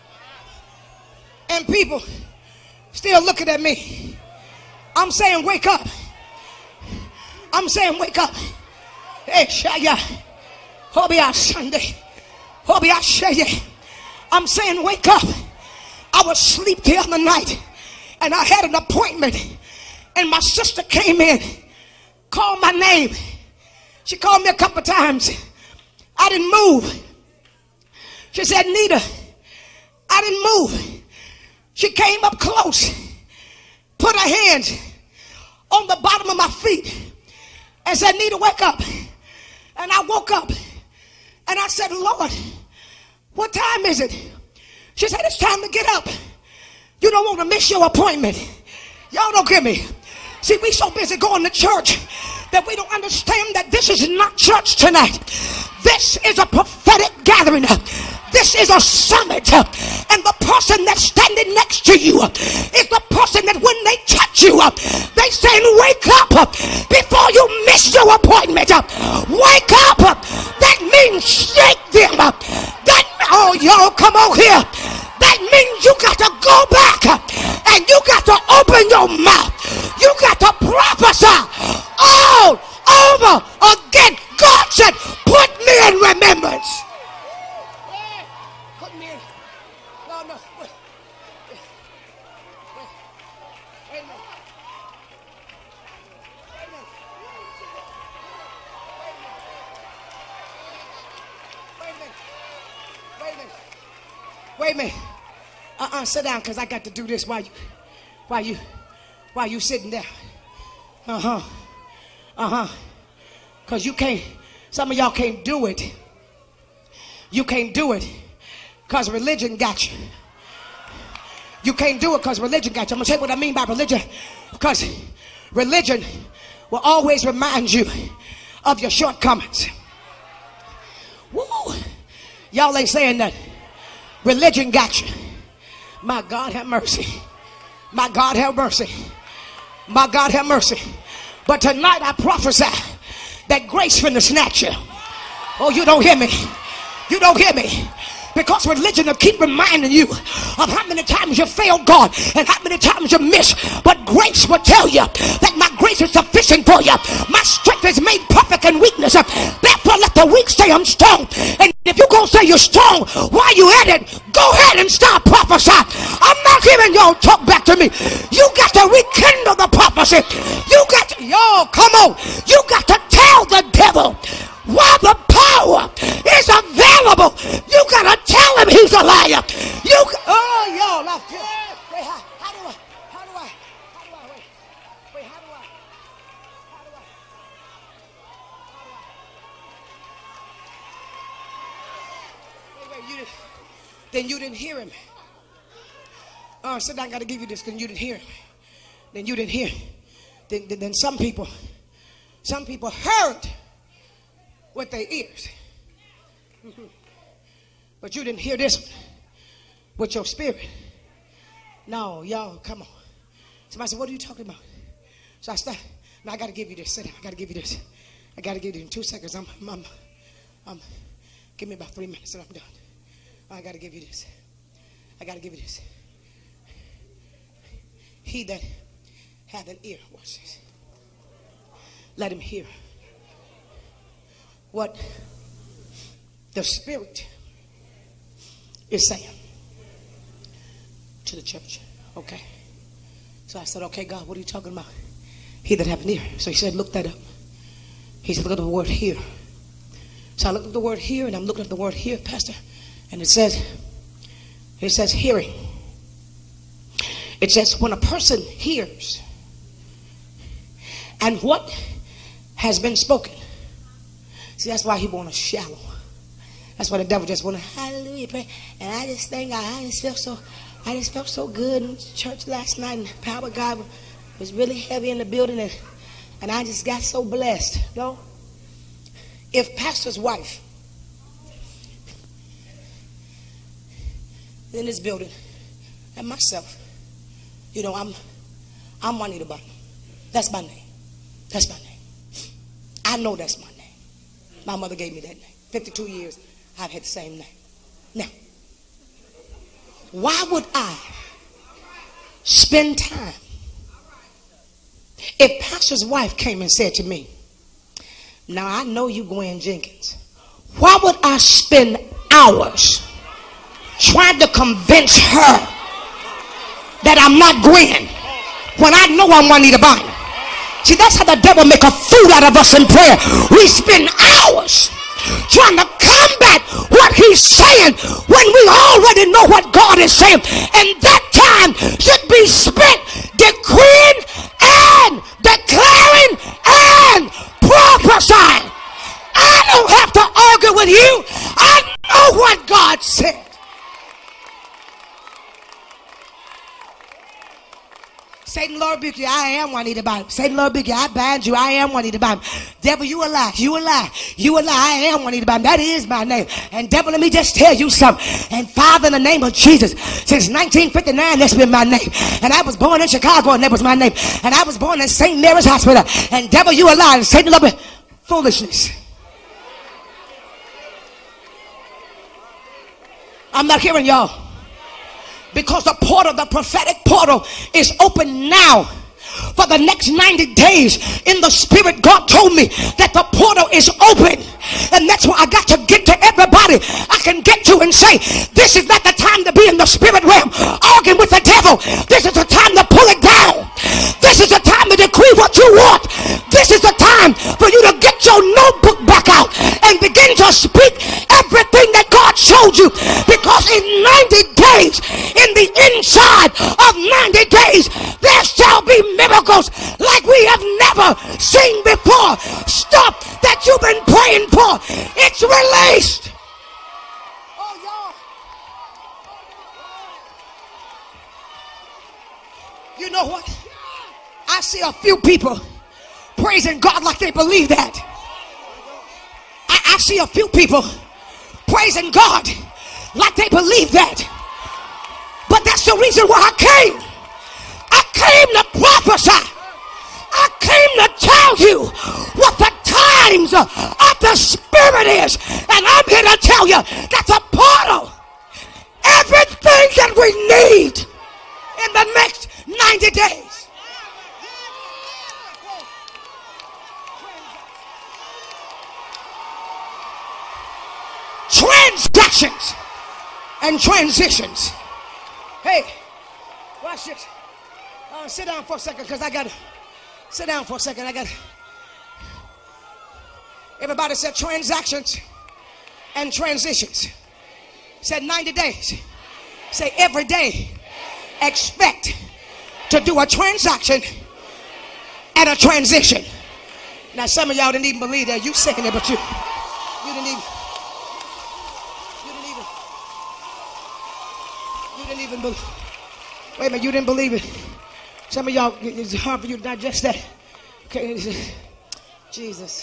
and people still looking at me. I'm saying wake up. I'm saying wake up. Hey, Shaya, Hobia Sunday, Hobia Shaya. I'm saying wake up. I was asleep the other night, and I had an appointment. And my sister came in, called my name. She called me a couple times. I didn't move. She said, Nita, I didn't move. She came up close, put her hands on the bottom of my feet and said, Nita, wake up. And I woke up and I said, Lord, what time is it? She said, it's time to get up. You don't want to miss your appointment. Y'all don't get me. See, we so busy going to church that we don't understand that this is not church tonight. This is a prophetic gathering. This is a summit. And the person that's standing next to you is the person that when they touch you, they saying, wake up before you miss your appointment. Wake up. That means shake them. That, oh, y'all come on here. That means you got to go back and you got to open your mouth. You got to prophesy all over again. God said, put me in remembrance. Put me in. No. Wait a minute. Wait a minute. Sit down, because I got to do this while you sitting there. Because you can't, some of y'all can't do it. You can't do it because religion got you. You can't do it because religion got you. I'm going to tell you what I mean by religion. Because religion will always remind you of your shortcomings. Woo! Y'all ain't saying nothing. Religion got you. My God have mercy. My God have mercy. My God have mercy. But tonight I prophesy that grace finna snatch you. Oh, you don't hear me. You don't hear me. Because religion will keep reminding you of how many times you failed God and how many times you missed. But grace will tell you that my grace is sufficient for you. My strength is made perfect in weakness. Therefore let the weak say I'm strong. And if you're going to say you're strong while you at it, go ahead and start prophesying. I'm not giving y'all talk back to me. You got to rekindle the prophecy. You got to, y'all come on. You got to tell the devil while the power is available. You gotta tell him he's a liar. You, oh, y'all, I feel. Wait, how do I? Then you didn't hear him. So I gotta give you this. Then you didn't hear him. Then you didn't hear. Then some people heard with their ears. But you didn't hear this with your spirit. No, y'all, come on. Somebody said, what are you talking about? So I started. Now I got to give you this. Sit down. I got to give you this. I got to give you in 2 seconds. Give me about 3 minutes and I'm done. I got to give you this. I got to give you this. He that hath an ear, watch this. Let him hear what the Spirit is saying to the church. Okay. So I said, okay, God, what are you talking about? He that hath an ear. So he said, look that up. He said, look at the word hear. So I looked at the word hear, and I'm looking at the word hear, Pastor. And it says hearing. It says when a person hears and what has been spoken. See, that's why he want to shallow. That's why the devil just want to hallelujah pray. And I just think I just felt so good in church last night, and the power of God was really heavy in the building, and I just got so blessed. No? If pastor's wife in this building and myself, you know, I'm Juanita Bynum. That's my name. That's my name. I know that's my name. My mother gave me that name. 52 years I've had the same name. Now, why would I spend time if pastor's wife came and said to me, now I know you Gwen Jenkins, why would I spend hours trying to convince her that I'm not Gwen when I know I'm Juanita Bynum? See, that's how the devil make a fool out of us in prayer. We spend hours trying to combat what he's saying when we already know what God is saying. And that time should be spent decreeing and declaring and prophesying. I don't have to argue with you. I know what God said. Satan, Lord, rebuke you. I am Juanita Bynum. Satan, Lord, rebuke you. I bind you. I am Juanita Bynum. Devil, you a lie. You a lie. You a lie. I am Juanita Bynum. That is my name. And devil, let me just tell you something. And Father, in the name of Jesus, since 1959, that's been my name. And I was born in Chicago, and that was my name. And I was born in St. Mary's Hospital. And devil, you a lie. And Satan, Lord, foolishness. I'm not hearing y'all. Because the portal, the prophetic portal, is open now for the next 90 days. In the spirit, God told me that the portal is open. And that's why I got to get to everybody I can get to and say, this is not the time to be in the spirit realm arguing with the devil. This is the time to pull it down. This is the time to decree what you want. This is the time for you to get your notebook back out and begin to speak everything that God showed you. Because in 90 days, in the inside of 90 days, there shall be miracles like we have never seen before. Stuff that you've been praying for, it's released. Oh, y'all. You know what? I see a few people praising God like they believe that. I see a few people praising God like they believe that. But that's the reason why I came. I came to prophesy. I came to tell you what the times of the Spirit is. And I'm here to tell you that the portal, everything that we need in the next 90 days. Transactions and transitions. Hey, watch this. Sit down for a second, because I got to sit down for a second. Everybody said transactions and transitions. Said 90 days. Say every day expect to do a transaction and a transition. Now some of y'all didn't even believe that. You saying it, but you didn't even believe. Wait a minute, you didn't believe it. Some of y'all, it's hard for you to digest that. Okay, Jesus.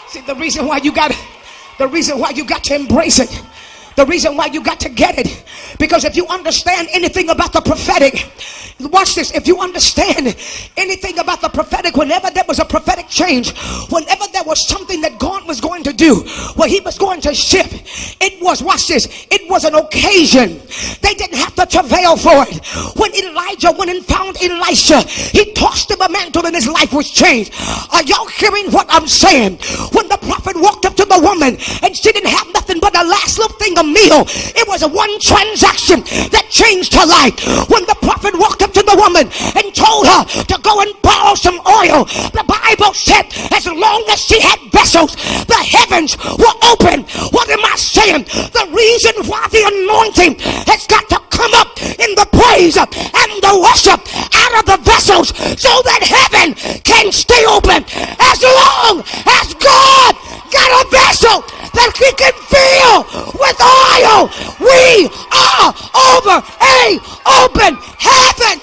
See, the reason why you got to embrace it, the reason why you got to get it, because if you understand anything about the prophetic, watch this, if you understand anything about the prophetic, whenever there was a prophetic change, whenever there was something that God was going to do, where he was going to shift, it was, watch this, it was an occasion. They didn't have to travail for it. When Elijah went and found Elisha, he tossed him a mantle and his life was changed. Are y'all hearing what I'm saying? When the prophet walked up to the woman and she didn't have nothing but the last little thing of meal, it was a one transaction that changed her life. When the prophet walked up to the woman and told her to go and borrow some oil, the Bible said as long as she had vessels, the heavens were open. What am I saying? The reason why the anointing has got to come up in the praise and the worship out of the vessels so that heaven can stay open. As long as God got a vessel that he can fill with oil, we are over a open heaven.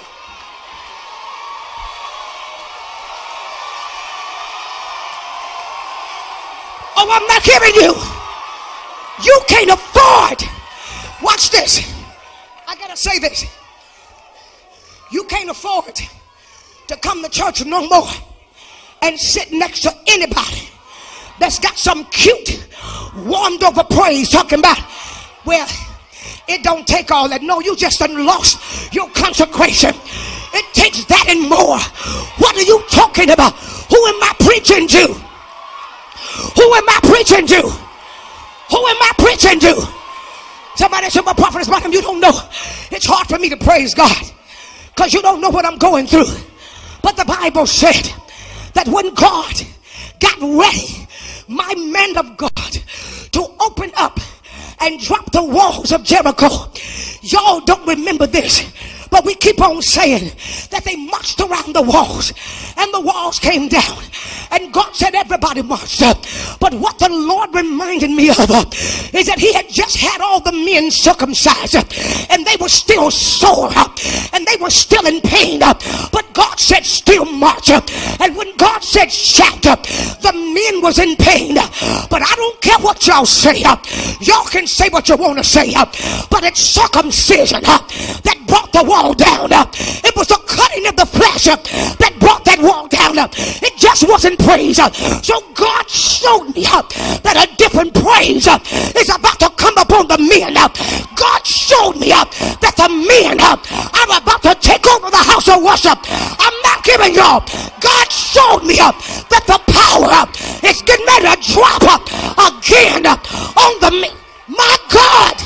Oh, I'm not hearing you. You can't afford. Watch this. I gotta say this. You can't afford to come to church no more and sit next to anybody that's got some cute, warmed over praise talking about, well, it don't take all that. No, you just done lost your consecration. It takes that and more. What are you talking about? Who am I preaching to? Who am I preaching to? Who am I preaching to? Somebody said, "My prophet is about him." You don't know. It's hard for me to praise God because you don't know what I'm going through. But the Bible said that when God got ready, my man of God, to open up and drop the walls of Jericho. Y'all don't remember this, but we keep on saying that they marched around the walls and the walls came down and God said everybody marched up. But what the Lord reminded me of is that he had just had all the men circumcised and they were still sore and they were still in pain, but God said still march. And when God said shout, the men was in pain. But I don't care what y'all say. Y'all can say what you want to say, but it's circumcision that brought the wall down. It was the cutting of the flesh that brought that wall down. It just wasn't praise. So God showed me that a different praise is about to come upon the men. God showed me that the men are about to take over the house of worship. I'm not giving y'all. God showed me that the power is getting ready to drop again on the men. My God.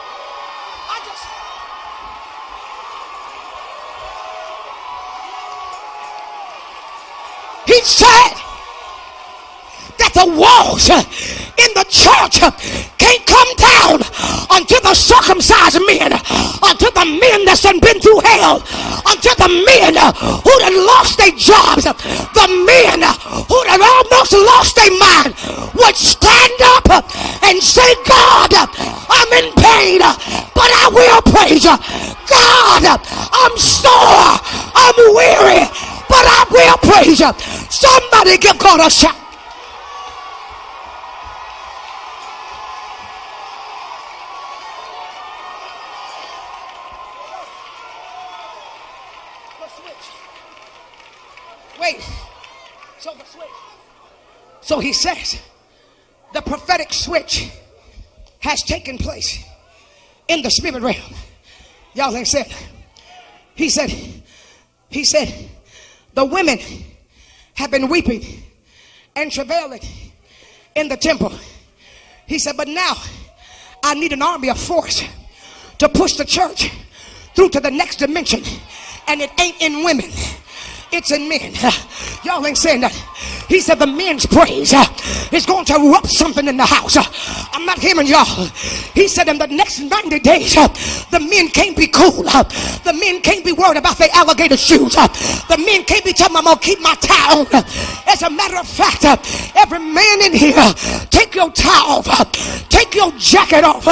He said that the walls in the church can't come down until the circumcised men, until the men that's been through hell, until the men who done lost their jobs, the men who done almost lost their mind would stand up and say, God, I'm in pain, but I will praise you. God, I'm sore, I'm weary, but I will praise you. Somebody give God a shout. Wait. So he says the prophetic switch has taken place in the spirit realm. Y'all ain't said. He said the women have been weeping and travailing in the temple. He said, but now I need an army of force to push the church through to the next dimension. And it ain't in women, it's in men. Y'all ain't saying that. He said the men's praise is going to erupt something in the house. I'm not hearing y'all. He said in the next 90 days, the men can't be cool. The men can't be worried about their alligator shoes. The men can't be telling them I'm going to keep my tie on. As a matter of fact, every man in here, take your tie off. Take your jacket off.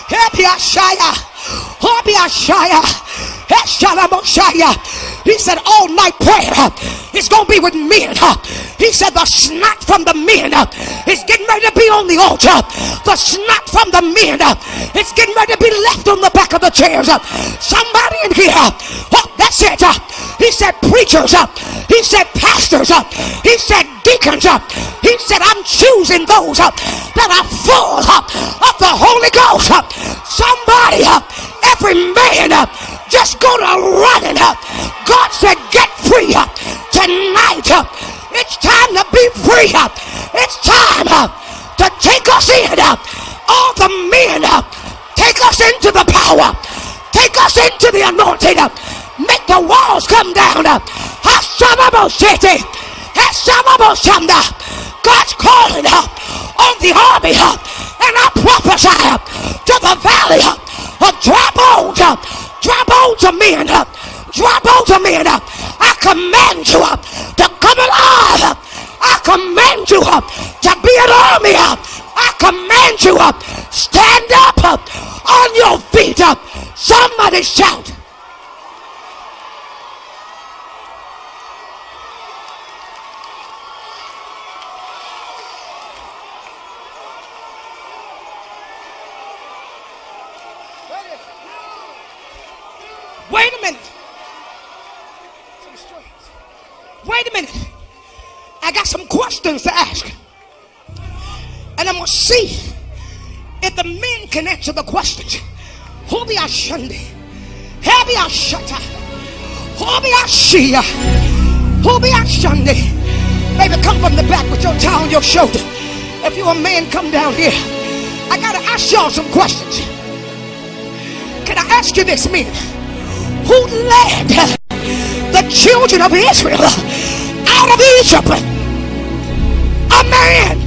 He said all night prayer is going to be with men. He said the snot from the men is getting ready to be on the altar. The snot from the men is getting ready to be left on the back of the chairs. Somebody in here, that's it. He said preachers, he said pastors, he said deacons, he said I'm choosing those that are full of the Holy Ghost. Somebody, every man just go to running. God said get free tonight. It's time to be free. It's time to take us in. All the men, take us into the power. Take us into the anointing. Make the walls come down. God's calling on the army, and I prophesy to the valley of dry bones. Dry bones of men. Dry bones of men. I command you to come alive. I command you to be an army. I command you stand up on your feet. Somebody shout. Wait a minute. Wait a minute. I got some questions to ask. And I'm going to see if the men can answer the questions. Hobi Ashandi. Hebi Ashata. Hobi Ashia. Hobi Ashandi. Baby, come from the back with your towel on your shoulder. If you're a man, come down here. I got to ask y'all some questions. Can I ask you this, men? Who led the children of Israel out of Egypt? A man.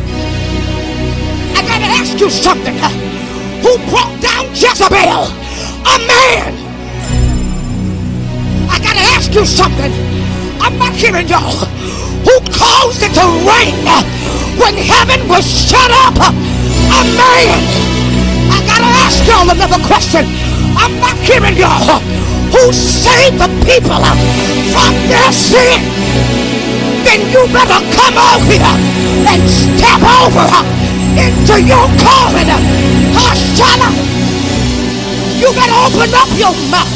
I gotta ask you something. Who brought down Jezebel? A man. I gotta ask you something. I'm not hearing y'all. Who caused it to rain when heaven was shut up? A man. I gotta ask y'all another question. I'm not hearing y'all. Who saved the people from their sin? Then you better come over here and step over into your calling. Hoshana, you better open up your mouth.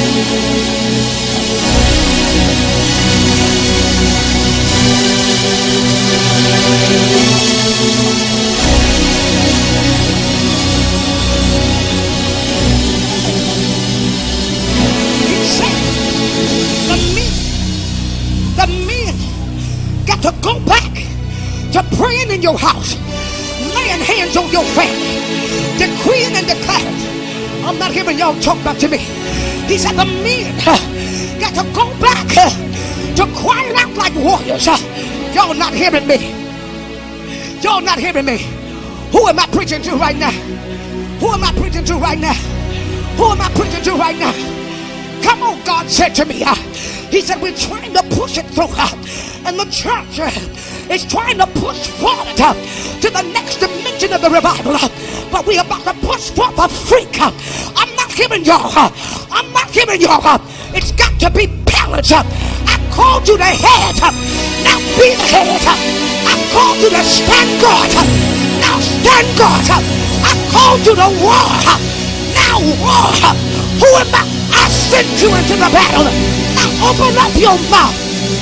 To go back to praying in your house, laying hands on your family, decreeing and declaring. I'm not hearing y'all talk back to me. He said the men got to go back to crying out like warriors. Y'all not hearing me. Y'all not hearing me. Who am I preaching to right now? Who am I preaching to right now? Who am I preaching to right now? Come on, God said to me. He said we're trying to push it through. And the church is trying to push forward to the next dimension of the revival. But we're about to push forth a freak. I'm not hearing y'all. I'm not hearing y'all. It's got to be balanced. I called you the head. Now be the head. I called you to stand guard. Now stand guard. I called you to war. Now war. Who am I? I sent you into the battle. Now open up your mouth.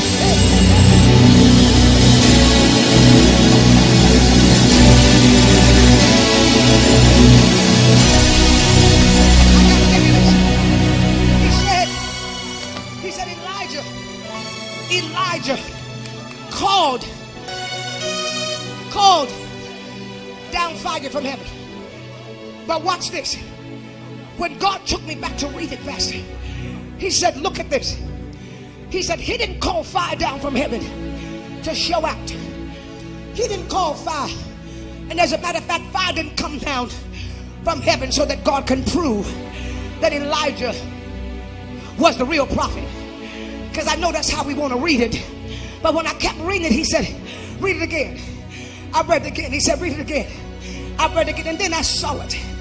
Elijah called down fire from heaven. But watch this. When God took me back to read it, Pastor, he said, look at this. He said he didn't call fire down from heaven to show out. He didn't call fire. And as a matter of fact, fire didn't come down from heaven so that God can prove that Elijah was the real prophet. Because I know that's how we want to read it. But when I kept reading it, he said, read it again. I read it again. He said, read it again. I read it again. And then I saw it.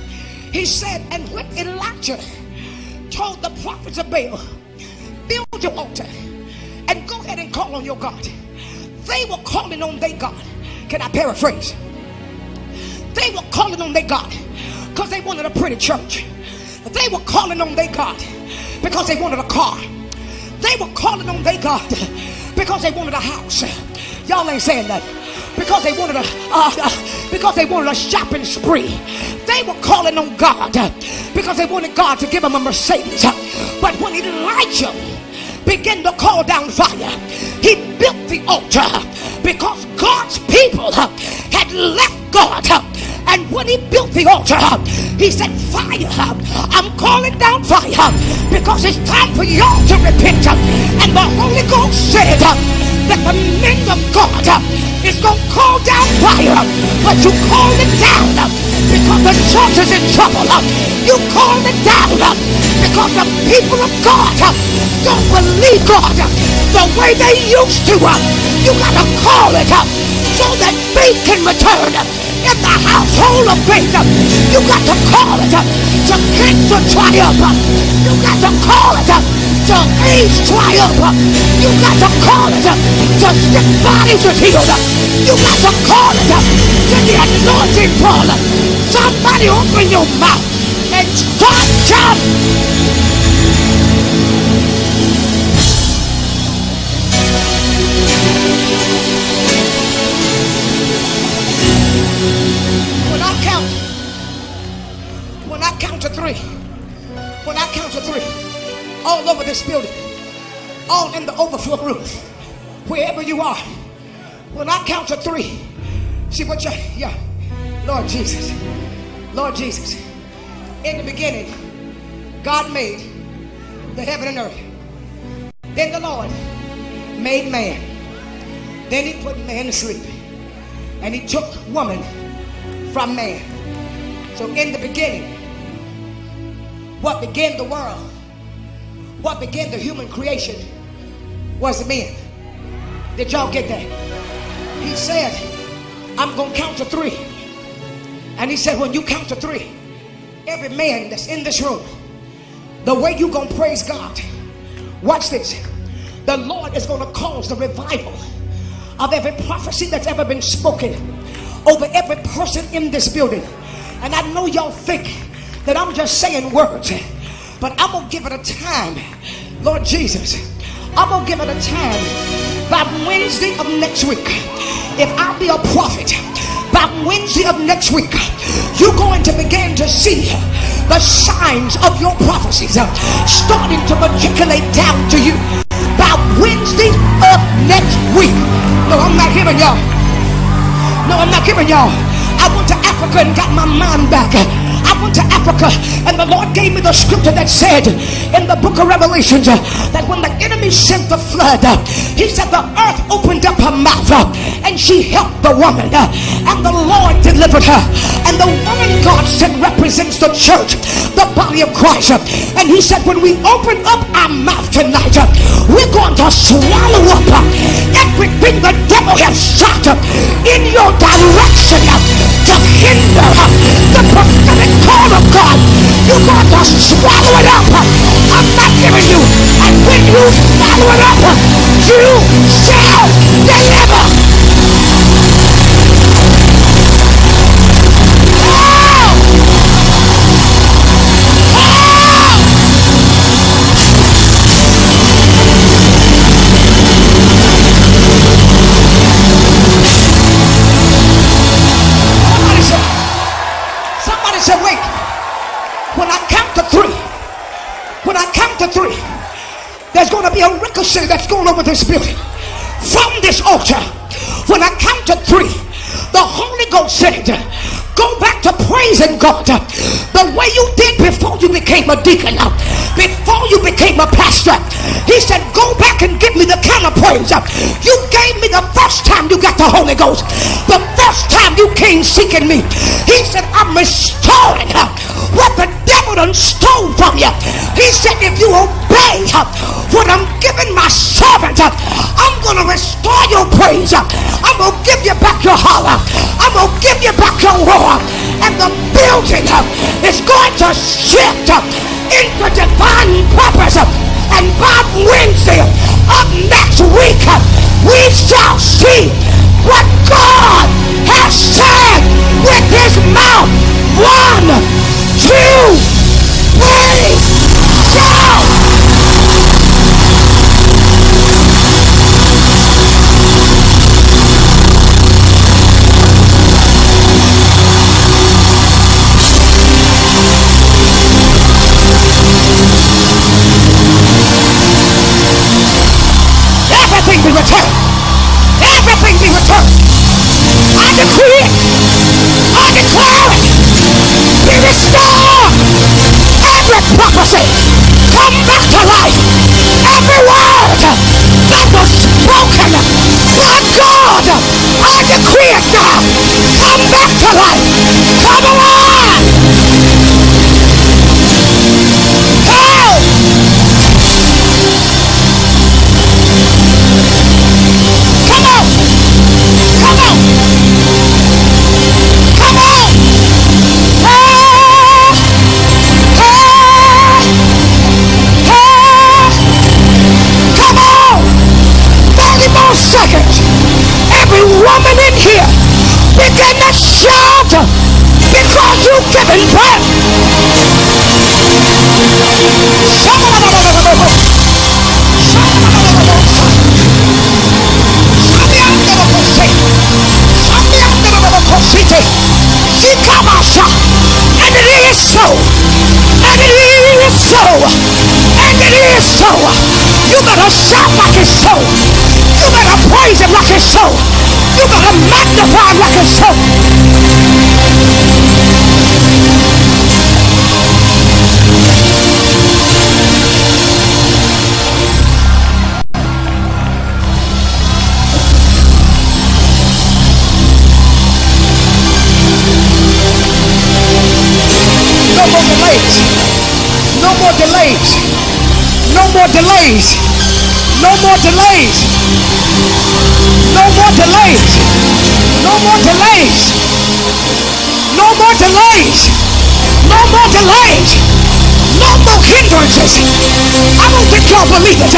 He said, and when Elijah told the prophets of Baal, build your altar and go ahead and call on your God, they were calling on their God. Can I paraphrase? They were calling on their God because they wanted a pretty church. They were calling on their God because they wanted a car. They were calling on their God because they wanted a house. Y'all ain't saying that. Because they wanted a shopping spree. They were calling on God because they wanted God to give them a Mercedes. But when Elijah began to call down fire, he built the altar because God's people had left God. And when he built the altar, he said, fire, I'm calling down fire because it's time for y'all to repent. And the Holy Ghost said that the men of God is going to call down fire, but you call it down because the church is in trouble. You call it down because the people of God don't believe God the way they used to. You got to call it so that faith can return in the household of faith. You got to call it to cancer triumph. You got to call it to AIDS triumph. You got to call it to sick bodies is healed. You got to call it to the anointing fall. Somebody open your mouth and start jumping. When I count to three, all over this building, all in the overflow room, wherever you are, when I count to three, see what you, yeah, Lord Jesus, in the beginning, God made the heaven and earth. Then the Lord made man. Then he put man to sleep. And he took woman from man. So in the beginning, what began the world, what began the human creation was the men. Did y'all get that? He said, I'm going to count to three. And he said, when you count to three, every man that's in this room, the way you going to praise God, watch this. The Lord is going to cause the revival of every prophecy that's ever been spoken over every person in this building. And I know y'all think that I'm just saying words, but I'm gonna give it a time. Lord Jesus, I'm gonna give it a time. By Wednesday of next week, if I be a prophet, by Wednesday of next week, you're going to begin to see the signs of your prophecies starting to matriculate down to you. By Wednesday of next week. No, I'm not hearing y'all. No, I'm not hearing y'all. I went to Africa and got my mind back. I went to Africa and the Lord gave me the scripture that said in the book of Revelations that when the enemy sent the flood, he said the earth opened up her mouth and she helped the woman and the Lord delivered her. And the woman God said represents the church, the body of Christ. And he said when we open up our mouth tonight, we're going to swallow up everything the devil has shot in your direction to hinder the prophetic call of God. You're going to swallow it up. I'm not giving you. And when you swallow it up, you shall deliver. There's going to be a ricochet that's going over this building from this altar. When I count to three, the Holy Ghost said, go back to praising God the way you did before you became a deacon, before you became a pastor. He said, go back and give me the kind of praise you gave me the first time you got the Holy Ghost, the first time you came seeking me. He said, I'm restoring what the devil devil done stole from you. He said, if you obey what I'm giving my servant, I'm going to restore your praise. I'm going to give you back your holler. I'm going to give you back your roar. And the building is going to shift into divine purpose. And by Wednesday of next week, we shall see what God has said with his mouth. 1, 2, 3, shout! Everything be returned. Everything be returned. I decree it. I declare it. Be restored. Every prophecy come back to life. Every word that was spoken by God, I decree it now. Come back to life. Come alive. Hey! Come on! Come on! Come on! Hey! Hey! Hey! Come on! 30 more seconds. Every woman in here begin to shout because you've given birth. And it is so. And it is so. And it is so. You better shout like it's so. You better praise him like it's so. You better magnify him like it's so. No more delays. No more delays. No more delays. No more delays. No more delays. No more delays. No more delays. No more hindrances. I don't think y'all believe it.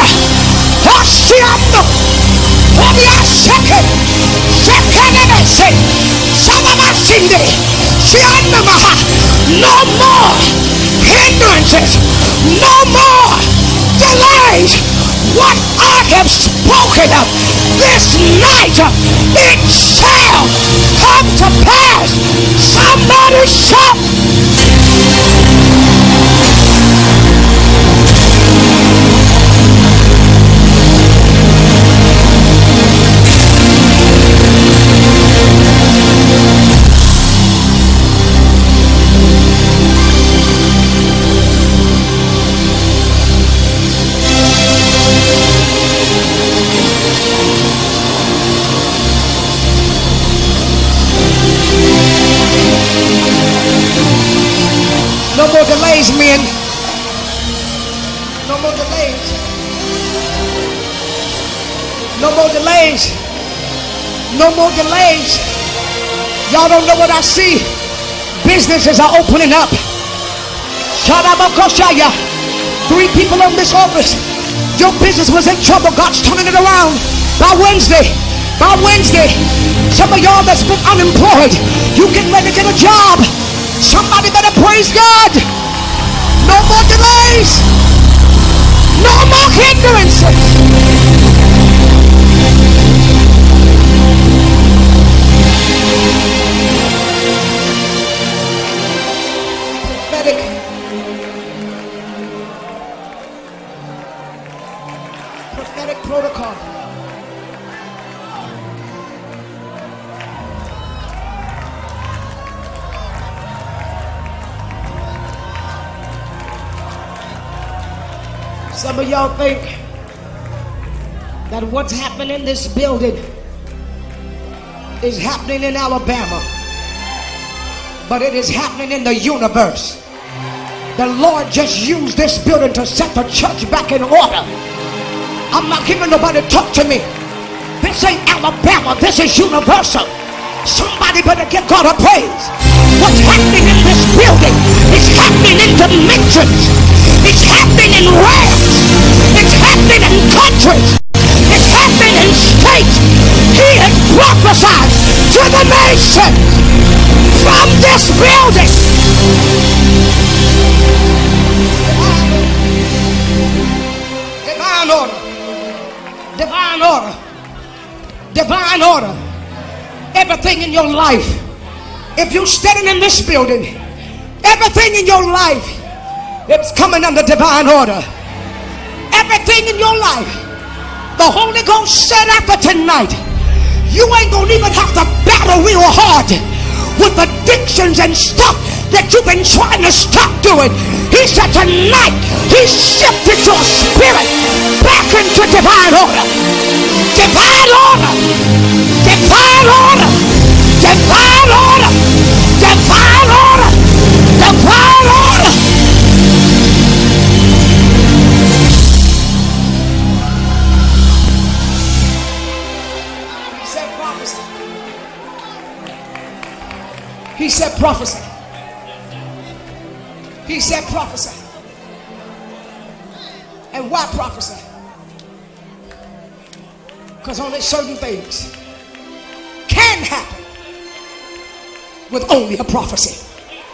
No more hindrances. No more delays. What I have spoken of this night, it shall come to pass. Somebody shout. No more delays, men. No more delays. No more delays. No more delays. Y'all don't know what I see. Businesses are opening up. 3 people on this office. Your business was in trouble. God's turning it around by Wednesday. By Wednesday. Some of y'all that's been unemployed, you getting ready to get a job. Somebody better praise God. No more delays. No more hindrances. Prophetic protocol. Some of y'all think that what's happening in this building is happening in Alabama, but it is happening in the universe. The Lord just used this building to set the church back in order. I'm not hearing nobody talk to me. This ain't Alabama. This is universal. Somebody better give God a praise. What's happening in this building is happening in dimensions. It's happening in realms. It's happening in countries. It's happening in states. He has prophesied to the nation from this building. Divine order. Divine order. Divine order. Everything in your life, if you're standing in this building, everything in your life, it's coming under divine order. Everything in your life, the Holy Ghost said after tonight, you ain't gonna even have to battle real hard with addictions and stuff that you've been trying to stop doing. He said tonight, he shifted your spirit back into divine order. Divine order. Divine order. Divine order. Divine order. Divine order. He said prophecy. He said prophecy. He said prophesy. And why prophesy? Because only certain things can happen with only a prophecy.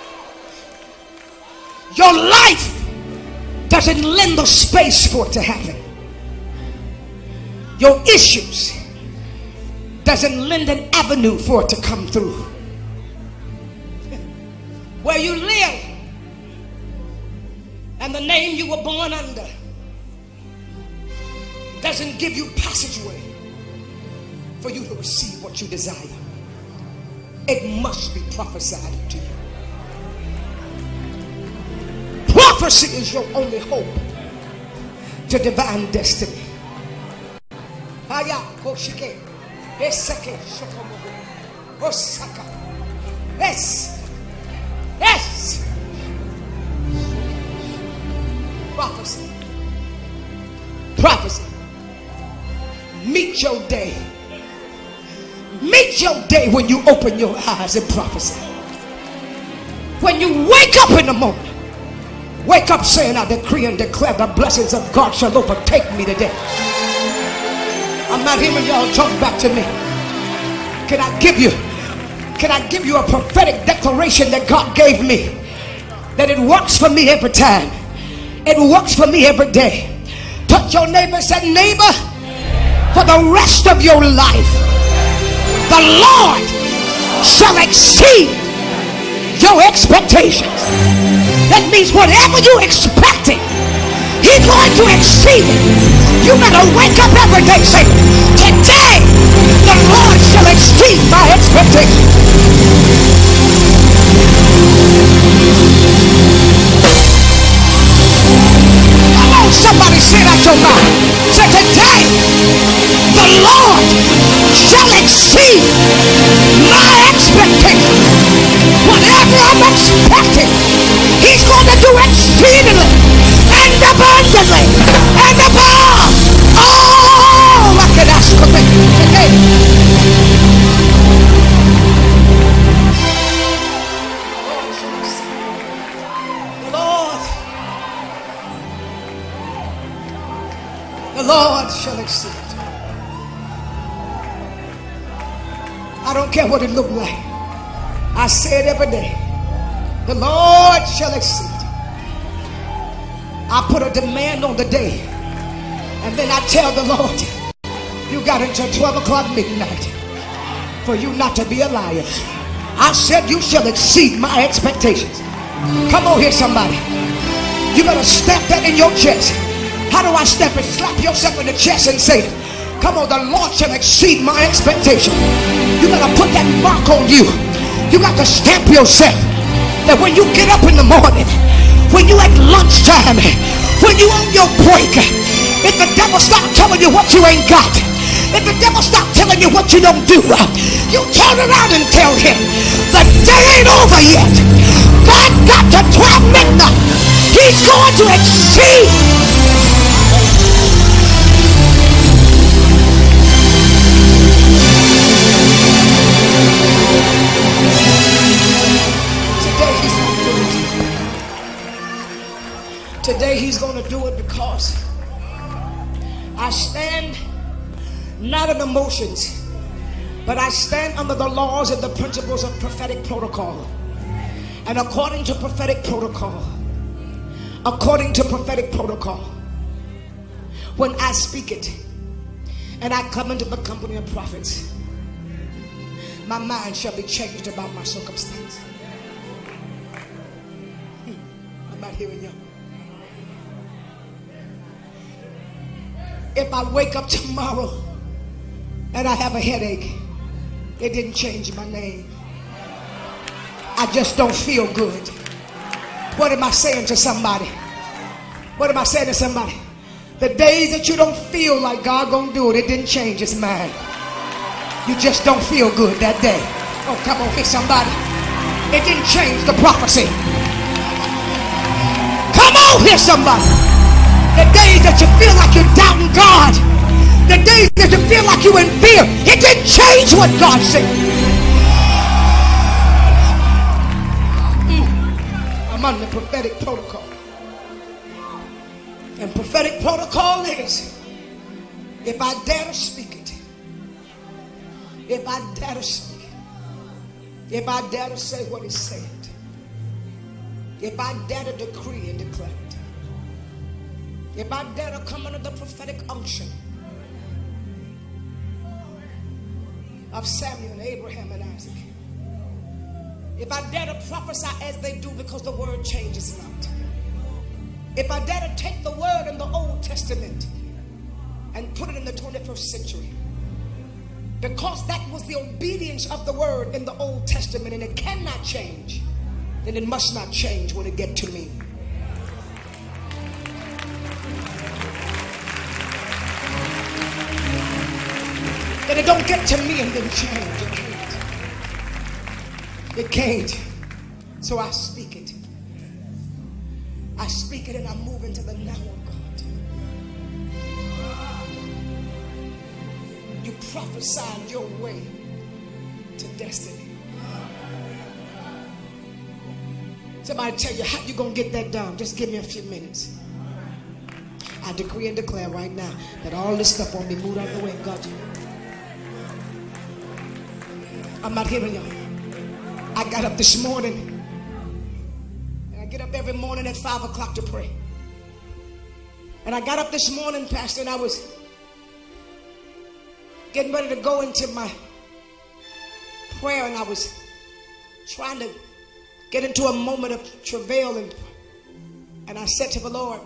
Your life doesn't lend the space for it to happen. Your issues doesn't lend an avenue for it to come through. Where you live and the name you were born under doesn't give you passageway for you to receive what you desire. It must be prophesied to you. Prophecy is your only hope to divine destiny. Yes. Prophecy. Prophecy. Meet your day. Meet your day when you open your eyes in prophecy. When you wake up in the morning, wake up saying, I decree and declare the blessings of God shall overtake me today. I'm not hearing y'all talk back to me. Can I give you a prophetic declaration that God gave me? That it works for me every time. It works for me every day. Touch your neighbor and say, neighbor, for the rest of your life, the Lord shall exceed your expectations. That means whatever you're expecting, He's going to exceed it. You better wake up every day saying, today the Lord shall exceed my expectations. Come on, somebody say it out your mouth. Say, today the Lord shall exceed my expectations. Whatever I'm expecting, He's going to do exceedingly and abundantly and above all I can ask of Him today. The Lord shall exceed. I don't care what it looked like. I say it every day. The Lord shall exceed. I put a demand on the day, and then I tell the Lord, you got until 12 o'clock midnight for you not to be a liar. I said you shall exceed my expectations. Come on here, somebody. You better stamp that in your chest. How do I stamp it? Slap yourself in the chest and say it. Come on, the Lord shall exceed my expectation. You better put that mark on you. You got to stamp yourself that when you get up in the morning, when you at lunchtime, when you on your break, if the devil start telling you what you ain't got, if the devil start telling you what you don't do, you turn around and tell him the day ain't over yet. God got to 12 midnight. He's going to exceed. Today he's going to do it because I stand not in emotions, but I stand under the laws and the principles of prophetic protocol. And according to prophetic protocol, when I speak it and I come into the company of prophets, my mind shall be changed about my circumstance. I'm not hearing you. If I wake up tomorrow and I have a headache, it didn't change my name. I just don't feel good. What am I saying to somebody? What am I saying to somebody? The days that you don't feel like God gonna do it, it didn't change his mind. You just don't feel good that day. Oh, come on, hit somebody. It didn't change the prophecy. Come on, hit somebody. The days that you feel like you're doubting God, the days that you feel like you're in fear, it didn't change what God said. I'm under prophetic protocol. And prophetic protocol is, if I dare to speak it, if I dare to speak it, if I dare to say what is said, if I dare to decree and declare it, if I dare to come under the prophetic unction of Samuel and Abraham and Isaac, if I dare to prophesy as they do, because the word changes not, if I dare to take the word in the Old Testament and put it in the 21st century, because that was the obedience of the word in the Old Testament and it cannot change, then it must not change when it gets to me. That it don't get to me and then change. It can't. It can't. So I speak it. I speak it and I move into the now of God. You prophesied your way to destiny. Somebody tell you how you gonna get that done. Just give me a few minutes. I decree and declare right now that all this stuff won't be moved out of the way. God, I'm not hearing y'all. I got up this morning, and I get up every morning at 5 o'clock to pray. And I got up this morning, Pastor, and I was getting ready to go into my prayer, and I was trying to get into a moment of travail, and I said to the Lord,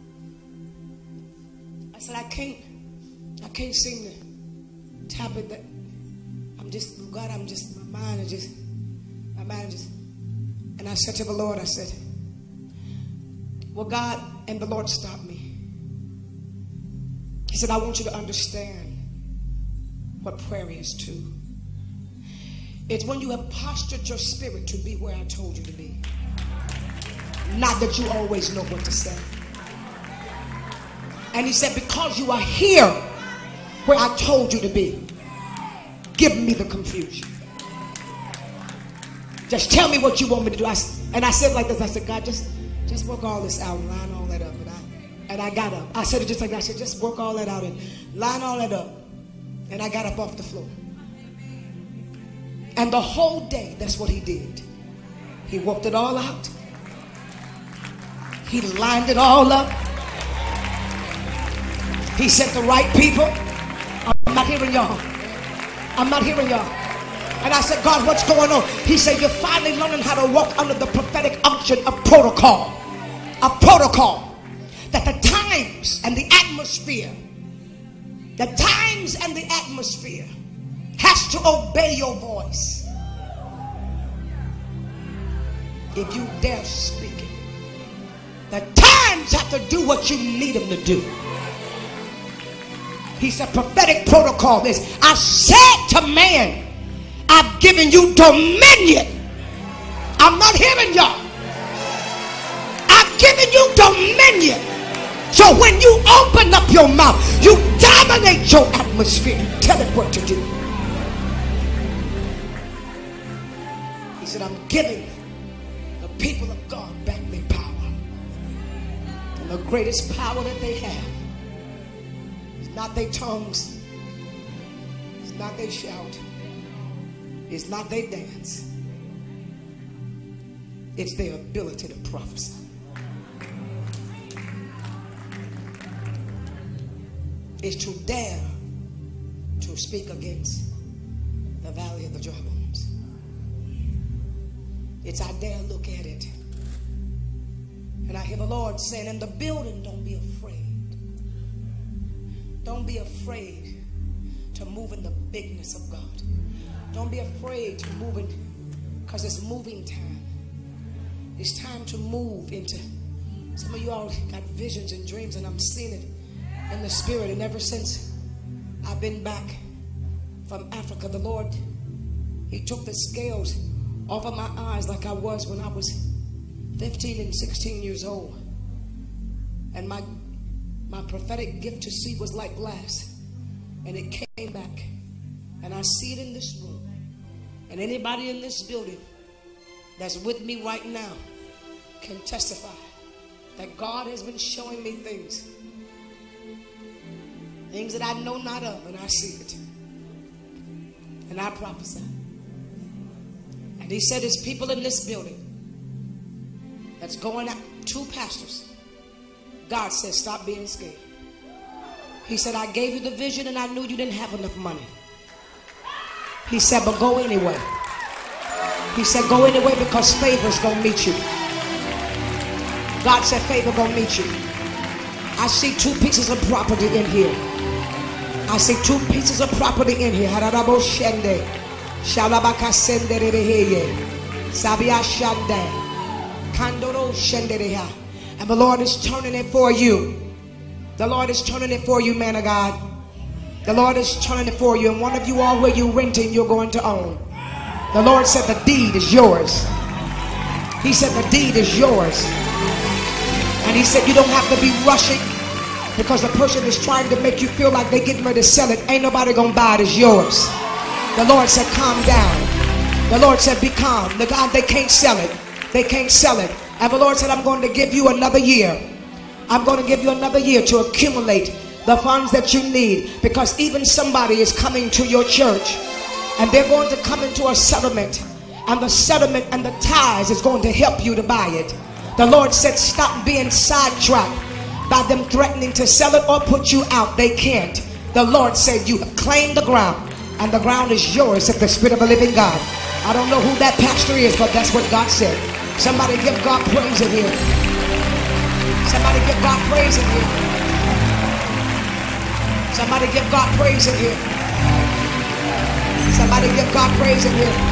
I said, I can't seem to tap it. That God, my mind is just, and I said to the Lord, I said, well, God, and the Lord stopped me. He said, I want you to understand what prayer is too. It's when you have postured your spirit to be where I told you to be. Not that you always know what to say. And he said, because you are here where I told you to be, give me the confusion. Just tell me what you want me to do. And I said like this, I said, God, just work all this out and line all that up. And I got up. I said it just like that. I said, just work all that out and line all that up. And I got up off the floor. And the whole day, that's what he did. He worked it all out. He lined it all up. He sent the right people. I'm not hearing y'all. I'm not hearing y'all. And I said, God, what's going on? He said, you're finally learning how to walk under the prophetic unction of protocol. A protocol. That the times and the atmosphere has to obey your voice. If you dare speak it. The times have to do what you need them to do. He said, prophetic protocol is, I said to man, I've given you dominion. I'm not hearing y'all. I've given given you dominion. So when you open up your mouth, you dominate your atmosphere. Tell it what to do. He said, I'm giving the people of God back their power. And the greatest power that they have is not their tongues, it's not their shout, it's not their dance, it's their ability to prophesy. Is to dare to speak against the valley of the dry bones. It's I dare look at it. And I hear the Lord saying, in the building, don't be afraid. Don't be afraid to move in the bigness of God. Don't be afraid to move in, because it's moving time. It's time to move into, some of you all got visions and dreams, and I'm seeing it in the spirit. And ever since I've been back from Africa, the Lord, he took the scales off of my eyes like I was when I was 15 and 16 years old. And my prophetic gift to see was like glass, and it came back, and I see it in this room. And anybody in this building that's with me right now can testify that God has been showing me things that I know not of, and I see it. And I prophesy. And he said, there's people in this building that's going out, 2 pastors. God said, stop being scared. He said, I gave you the vision and I knew you didn't have enough money. He said, but go anyway. He said, go anyway, because favor's gonna meet you. God said, favor gonna meet you. I see 2 pieces of property in here. I see 2 pieces of property in here. And the Lord is turning it for you. The Lord is turning it for you, man of God. The Lord is turning it for you. And one of you all where you're renting, you're going to own. The Lord said the deed is yours. He said the deed is yours. And he said you don't have to be rushing, because the person is trying to make you feel like they're getting ready to sell it. Ain't nobody gonna buy it. It's yours. The Lord said calm down. The Lord said be calm. The God, they can't sell it. They can't sell it. And the Lord said, I'm going to give you another year. I'm going to give you another year to accumulate the funds that you need, because even somebody is coming to your church and they're going to come into a settlement, and the settlement and the tithes is going to help you to buy it. The Lord said stop being sidetracked by them threatening to sell it or put you out. They can't. The Lord said you have claimed the ground, and the ground is yours, said the Spirit of the living God. I don't know who that pastor is, but that's what God said. Somebody give God praise in here. Somebody give God praise in here. Somebody give God praise in here. Somebody give God praise in here.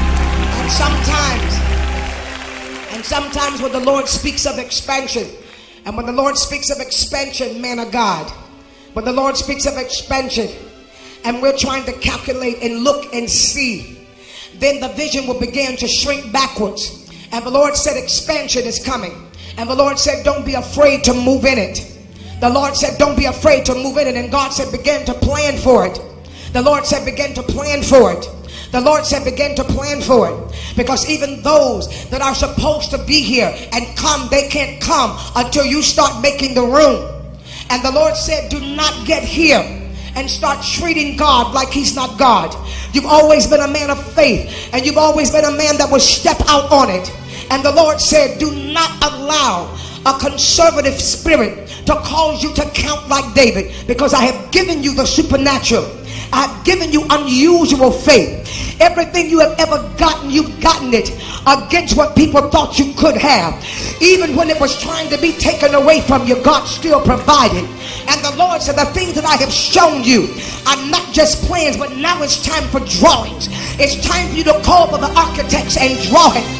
And sometimes when the Lord speaks of expansion, and when the Lord speaks of expansion, man of God, when the Lord speaks of expansion and we're trying to calculate and look and see, then the vision will begin to shrink backwards. And the Lord said expansion is coming. And the Lord said don't be afraid to move in it. The Lord said don't be afraid to move in it. And God said begin to plan for it. The Lord said begin to plan for it. The Lord said begin to plan for it. Because even those that are supposed to be here and come, they can't come until you start making the room. And the Lord said do not get here and start treating God like he's not God. You've always been a man of faith, and you've always been a man that will step out on it. And the Lord said do not allow a conservative spirit to cause you to count like David, because I have given you the supernatural. I've given you unusual faith. Everything you have ever gotten, you've gotten it against what people thought you could have. Even when it was trying to be taken away from you, God still provided. And the Lord said the things that I have shown you are not just plans, but now it's time for drawings. It's time for you to call for the architects and draw it.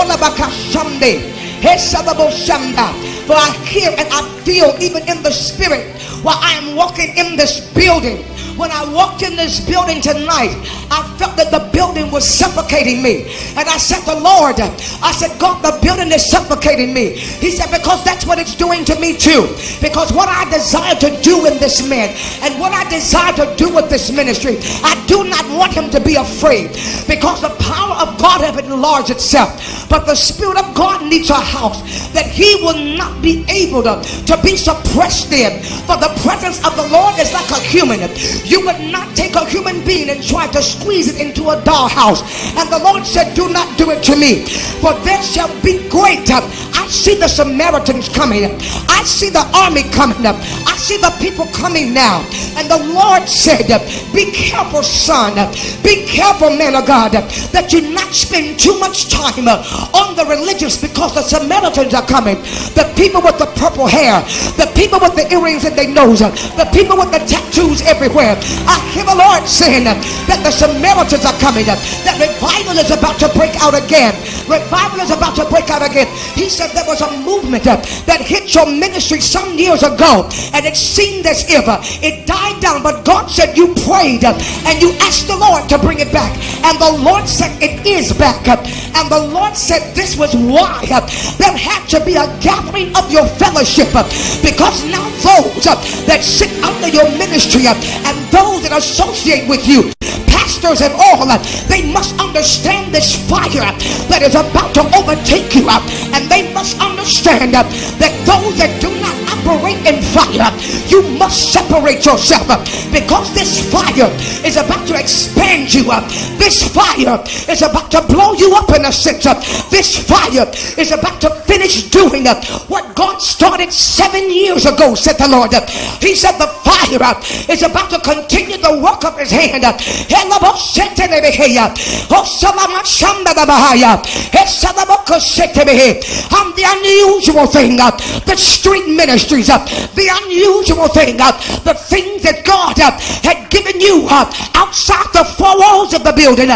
For I hear and I feel even in the spirit while I am walking in this building, When I walked in this building tonight, I felt that the building was suffocating me. And I said to the Lord, I said, God, the building is suffocating me. He said, because that's what it's doing to me too. Because what I desire to do in this man, and what I desire to do with this ministry, I do not want him to be afraid. Because the power of God has enlarged itself. But the Spirit of God needs a house that he will not be able to be suppressed in. For the presence of the Lord is like a human. You would not take a human being and try to squeeze it into a dollhouse. And the Lord said, do not do it to me. For there shall be great. I see the Samaritans coming. I see the army coming up. I see the people coming now. And the Lord said, be careful, son. Be careful, man of God, that you not spend too much time on the religious, because the Samaritans are coming. The people with the purple hair, the people with the earrings in their nose, the people with the tattoos everywhere. I hear the Lord saying that the Samaritans are coming, that revival is about to break out again. Revival is about to break out again. He said there was a movement that hit your ministry some years ago, and it seemed as if it died down, but God said you prayed and you asked the Lord to bring it back, and the Lord said it is back. And the Lord said this was why there had to be a gathering of your fellowship, because now those that sit under your ministry and those that associate with you, pastors and all, they must understand this fire that is about to overtake you, and they must understand that those that do not operate in fire, you must separate yourself, because this fire is about to expand you. This fire is about to blow you up in a sense. This fire is about to finish doing what God started 7 years ago, said the Lord. He said the fire is about to continue the work of his hand. The unusual thing, the street ministries, the unusual thing, the things that God had given you outside the four walls of the building.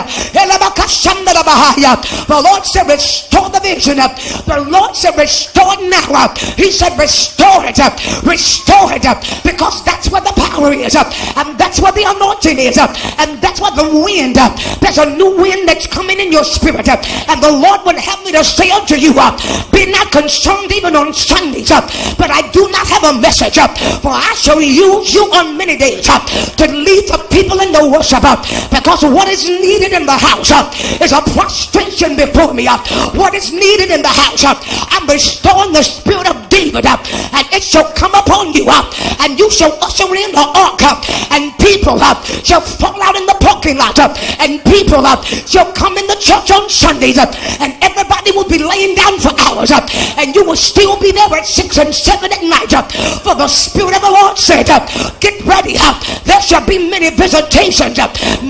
The Lord said restore the vision. The Lord said restore it now. He said restore it, because that's where the power is, and that's where the anointing is, and that's where the wind, there's a new wind that's coming in your spirit. And the Lord would have me to say unto you, be not concerned even on Sundays, but I do not have a message, for I shall use you on many days to lead the people in the worship, because what is needed in the house is a prostration before me. What is needed in the house, I'm restoring the spirit of David, and it shall come upon you, and you shall usher in the ark, and people shall fall out in the parking lot, and people shall come in the church on Sundays, and everybody will be laying down for hours, and you will still be there at 6 and 7 at night. For the Spirit of the Lord said, get ready, there shall be many visitations,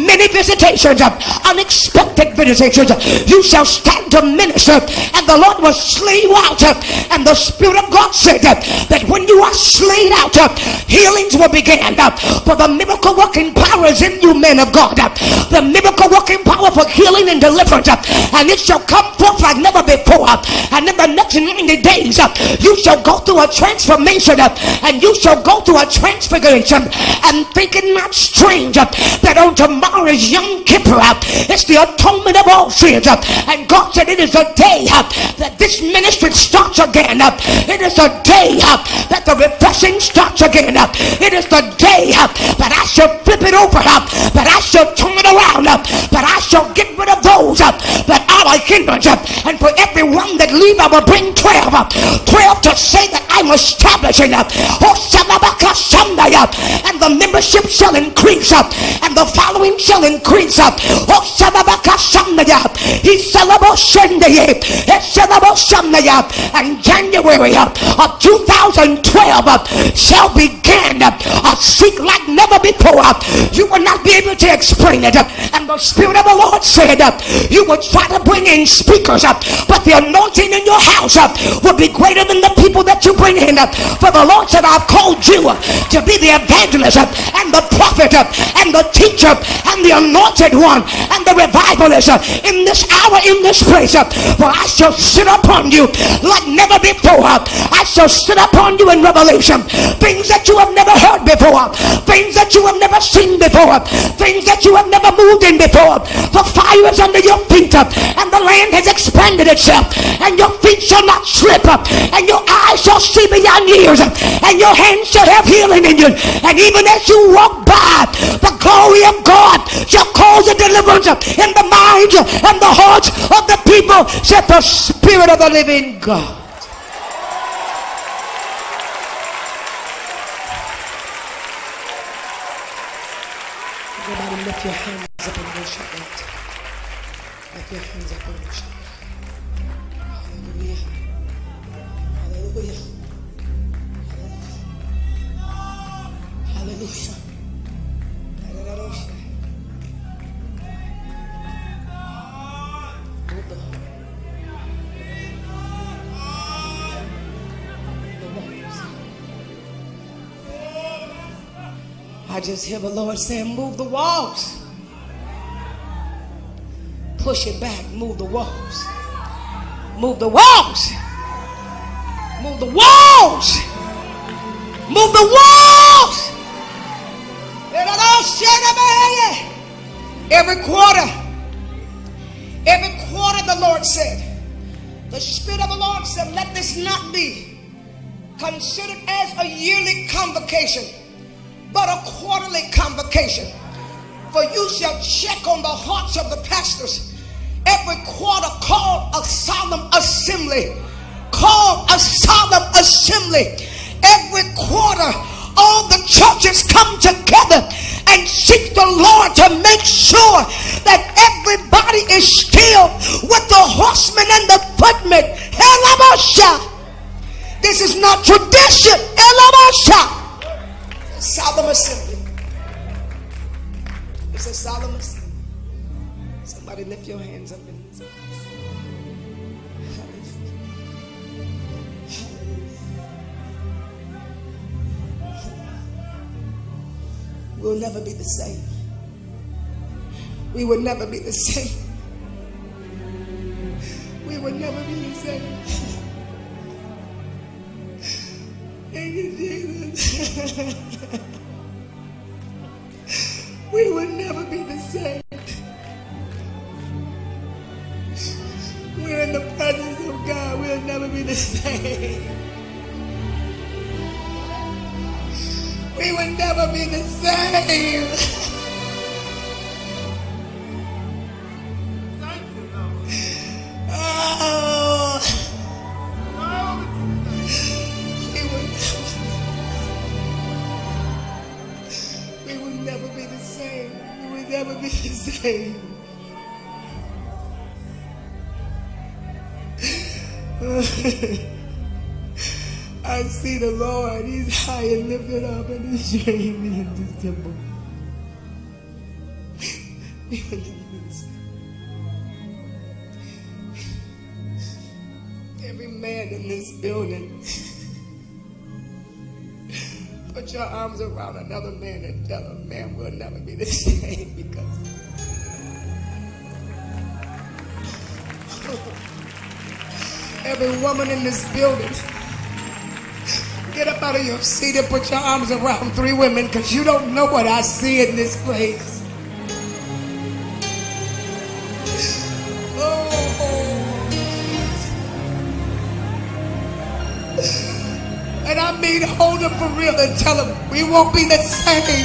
unexpected visitations. You shall stand to minister, and the Lord will slay you out. And the Spirit of God said that when you are slayed out, healings will begin. For the miracle working power is in you, men of God. The miracle working power for healing and deliverance, and it shall come forth like never before. And in the next 90 days, you shall go through a transformation, and you shall go through a transfiguration. And think it not strange that on tomorrow is Yom Kippur. It's the atonement of all sins, and God said it is a day that this ministry starts again. It is a day that the refreshing starts again. It is the day that I shall flip it over, that I shall turn it around, that I shall get rid of those that are a hindrance. And for everyone that leave, I will bring 12 to say that I'm establishing, and the membership shall increase, and the following shall increase. And January of 2012 shall begin a seek like never before. You will not be able to explain it. And the Spirit of the Lord said you will try to bring bring in speakers, but the anointing in your house will be greater than the people that you bring in. For the Lord said, I've called you to be the evangelist and the prophet and the teacher and the anointed one and the revivalist in this hour, in this place. For I shall sit upon you like never before. I shall sit upon you in revelation. Things that you have never heard before, things that you have never seen before, things that you have never moved in before. For fire is under your feet, and the land has expanded itself, and your feet shall not slip, and your eyes shall see beyond years, and your hands shall have healing in you. And even as you walk by, the glory of God shall cause a deliverance in the minds and the hearts of the people, said the Spirit of the living God. Everybody lift your hands up and worship it. Lift your hands up and worship it. Hallelujah. Hallelujah. Hallelujah. Hallelujah. I just hear the Lord saying, move the walls. Push it back. Move the walls. Move the walls. Move the walls. Move the walls. Every quarter the Lord said, the Spirit of the Lord said, let this not be considered as a yearly convocation, but a quarterly convocation. For you shall check on the hearts of the pastors. Every quarter call a solemn assembly. Call a solemn assembly. Every quarter all the churches come together and seek the Lord to make sure that everybody is still with the horsemen and the footmen. This is not tradition. It's a solemn assembly. It's a solemn assembly. Somebody lift your hands up in this place. We'll never be the same. We will never be the same. We will never be the same. Thank you, Jesus. We will never be the same. We're in the presence of God. We'll never be the same. We will never be the same. Oh. We will never be the same. We will never be the same. I see the Lord. He's high and lifted up, and He's showing me in this temple. We will never be the same. Every man in this building, put your arms around another man and tell him, man, we'll never be the same, because every woman in this building, get up out of your seat and put your arms around 3 women, because you don't know what I see in this place. Oh. And I mean, hold them for real and tell them we won't be the same.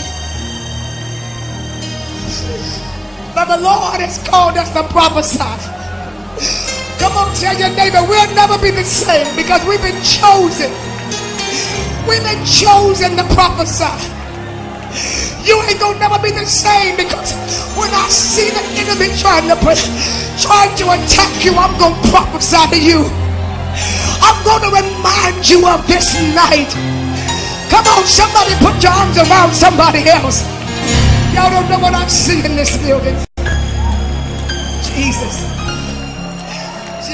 But the Lord has called us to prophesy. Come on, tell your neighbor, we'll never be the same, because we've been chosen. We've been chosen to prophesy. You ain't gonna never be the same, because when I see the enemy trying to attack you, I'm gonna prophesy to you. I'm gonna remind you of this night. Come on, somebody put your arms around somebody else. Y'all don't know what I see in this building. Jesus.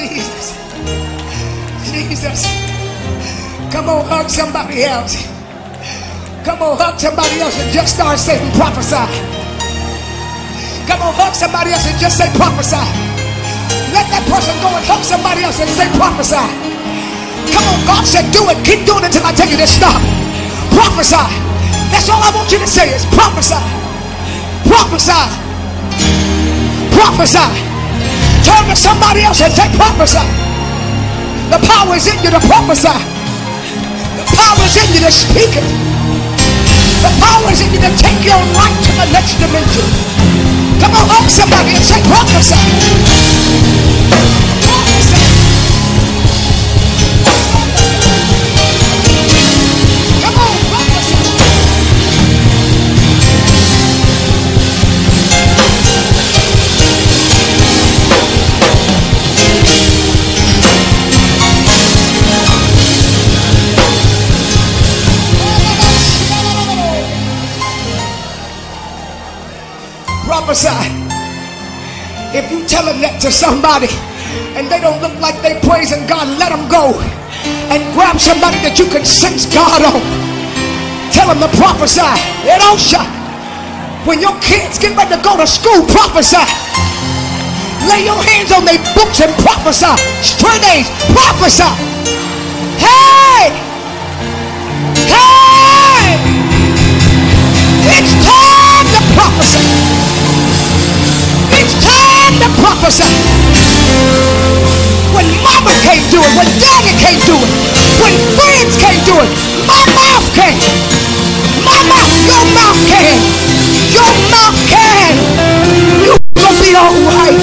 Jesus. Jesus. Come on, hug somebody else. Come on, hug somebody else and just start saying prophesy. Come on, hug somebody else and just say prophesy. Let that person go and hug somebody else and say prophesy. Come on, God said do it. Keep doing it until I tell you to stop. Prophesy. That's all I want you to say is prophesy. Prophesy. Prophesy. Turn to somebody else and say prophesy. The power is in you to prophesy. The power is in you to speak it. The power is in you to take your life to the next dimension. Come on, hug somebody and say prophesy. Prophesy. Come on, prophesy. Prophesy. If you telling that to somebody and they don't look like they praising God, let them go and grab somebody that you can sense God on. Tell them to prophesy. When your kids get ready to go to school, prophesy. Lay your hands on their books and prophesy. Straight A's, prophesy. Hey! Hey! It's time to prophesy. It's time to prophesy. When mama can't do it, when daddy can't do it, when friends can't do it, my mouth can. My mouth, your mouth can. Your mouth can. You're gonna be alright.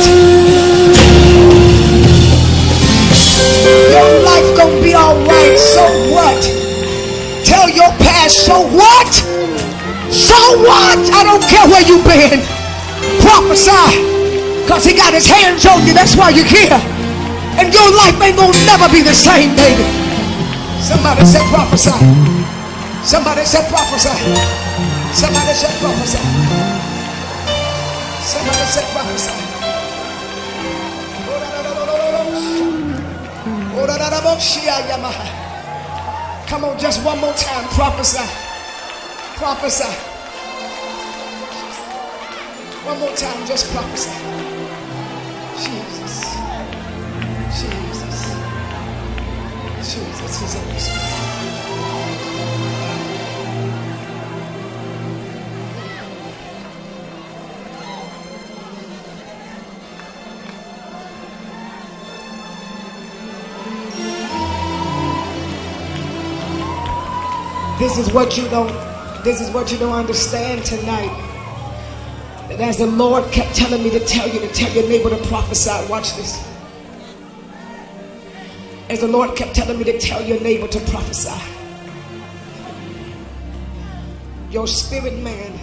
Your life gonna be alright. So what? Tell your past, so what? So what? I don't care where you've been. Prophesy. Because he got his hands on you. That's why you're here. And your life ain't gonna never be the same, baby. Somebody said prophesy. Somebody said prophesy. Somebody said prophesy. Somebody said prophesy. Come on, just one more time. Prophesy. Prophesy. One more time, just prophesy. Jesus. Jesus. Jesus is in this. This is what you don't understand tonight. And as the Lord kept telling me to tell your neighbor to prophesy. Watch this. As the Lord kept telling me to tell your neighbor to prophesy. Your spirit man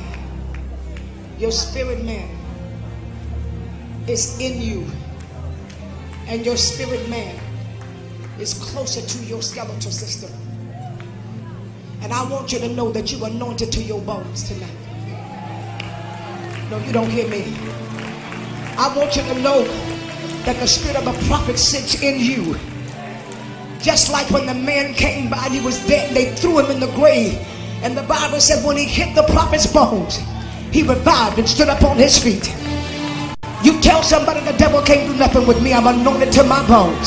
is in you. And your spirit man is closer to your skeletal system. And I want you to know that you are anointed to your bones tonight. No, you don't hear me. I want you to know that the spirit of a prophet sits in you. Just like when the man came by and he was dead, they threw him in the grave. And the Bible said when he hit the prophet's bones, he revived and stood up on his feet. You tell somebody the devil can't do nothing with me. I'm anointed to my bones.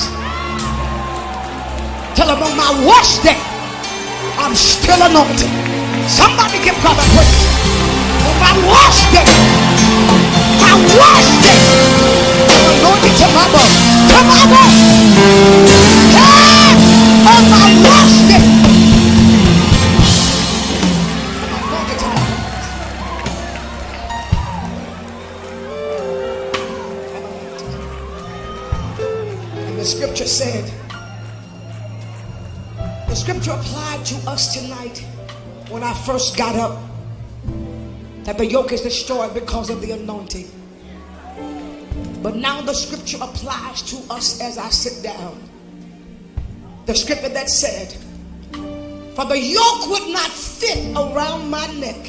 Tell him on my worst day, I'm still anointed. Somebody give God a praise. On my worst day, I'm anointed to my bones. To my bones. Hey, on my worst day, I'm anointed to my bones. And the scripture said, the scripture applied to us tonight when I first got up, that the yoke is destroyed because of the anointing. But now the scripture applies to us as I sit down. The scripture that said, for the yoke would not fit around my neck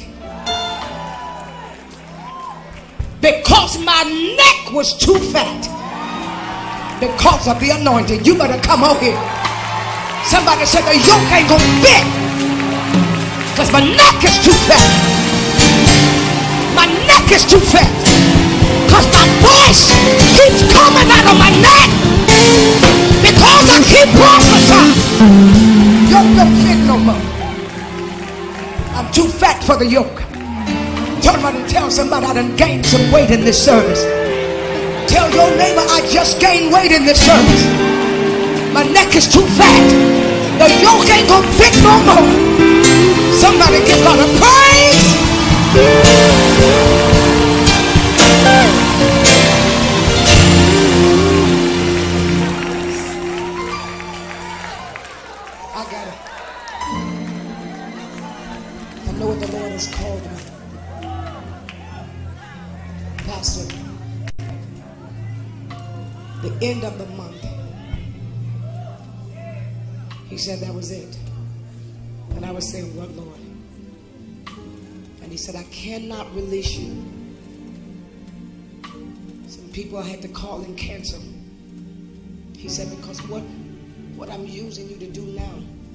because my neck was too fat. because of the anointing. You better come on here. Somebody said the yoke ain't gonna fit because my neck is too fat. My neck is too fat because my voice keeps coming out of my neck because I keep prophesying. Yoke don't fit no more. I'm too fat for the yoke. Turn around and tell somebody I done gained some weight in this service. Tell your neighbor I just gained weight in this service. My neck is too fat. The yoke ain't gonna fit no more. Somebody give God a praise. I got it. I know what the Lord has called me. Pastor, the end of the month, he said that was it. And I was saying, what, Lord? And he said, I cannot release you. Some people I had to call and cancel. He said, because what I'm using you to do now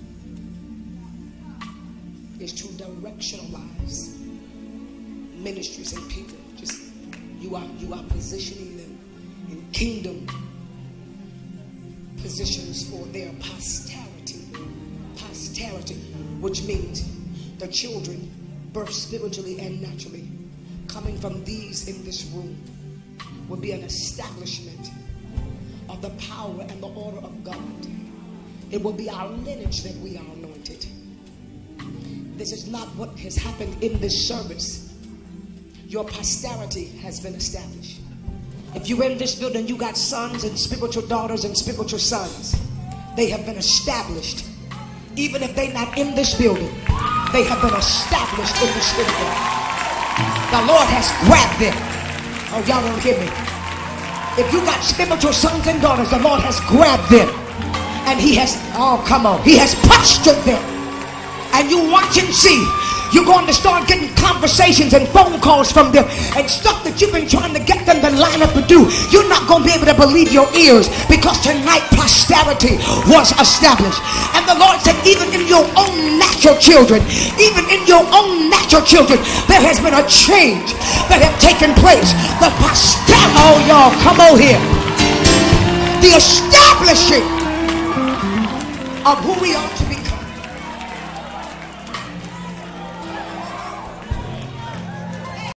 is to directionalize ministries and people. Just you are positioning them in kingdom positions for their posterity, which means the children birthed spiritually and naturally coming from these in this room will be an establishment of the power and the order of God. It will be our lineage that we are anointed. This is not what has happened in this service. Your posterity has been established. If you're in this building, you got sons and spiritual daughters and spiritual sons. They have been established. Even if they're not in this building, they have been established in the spirit. The Lord has grabbed them. Oh, y'all don't hear me. If you got spiritual sons and daughters, the Lord has grabbed them. And he has, oh come on, he has postured them. And you watch and see. You're going to start getting conversations and phone calls from them and stuff that you've been trying to get them to line up to do. You're not going to be able to believe your ears because tonight posterity was established. And the Lord said, even in your own natural children, there has been a change that have taken place. The posterity, oh y'all, come on here. The establishing of who we are to be.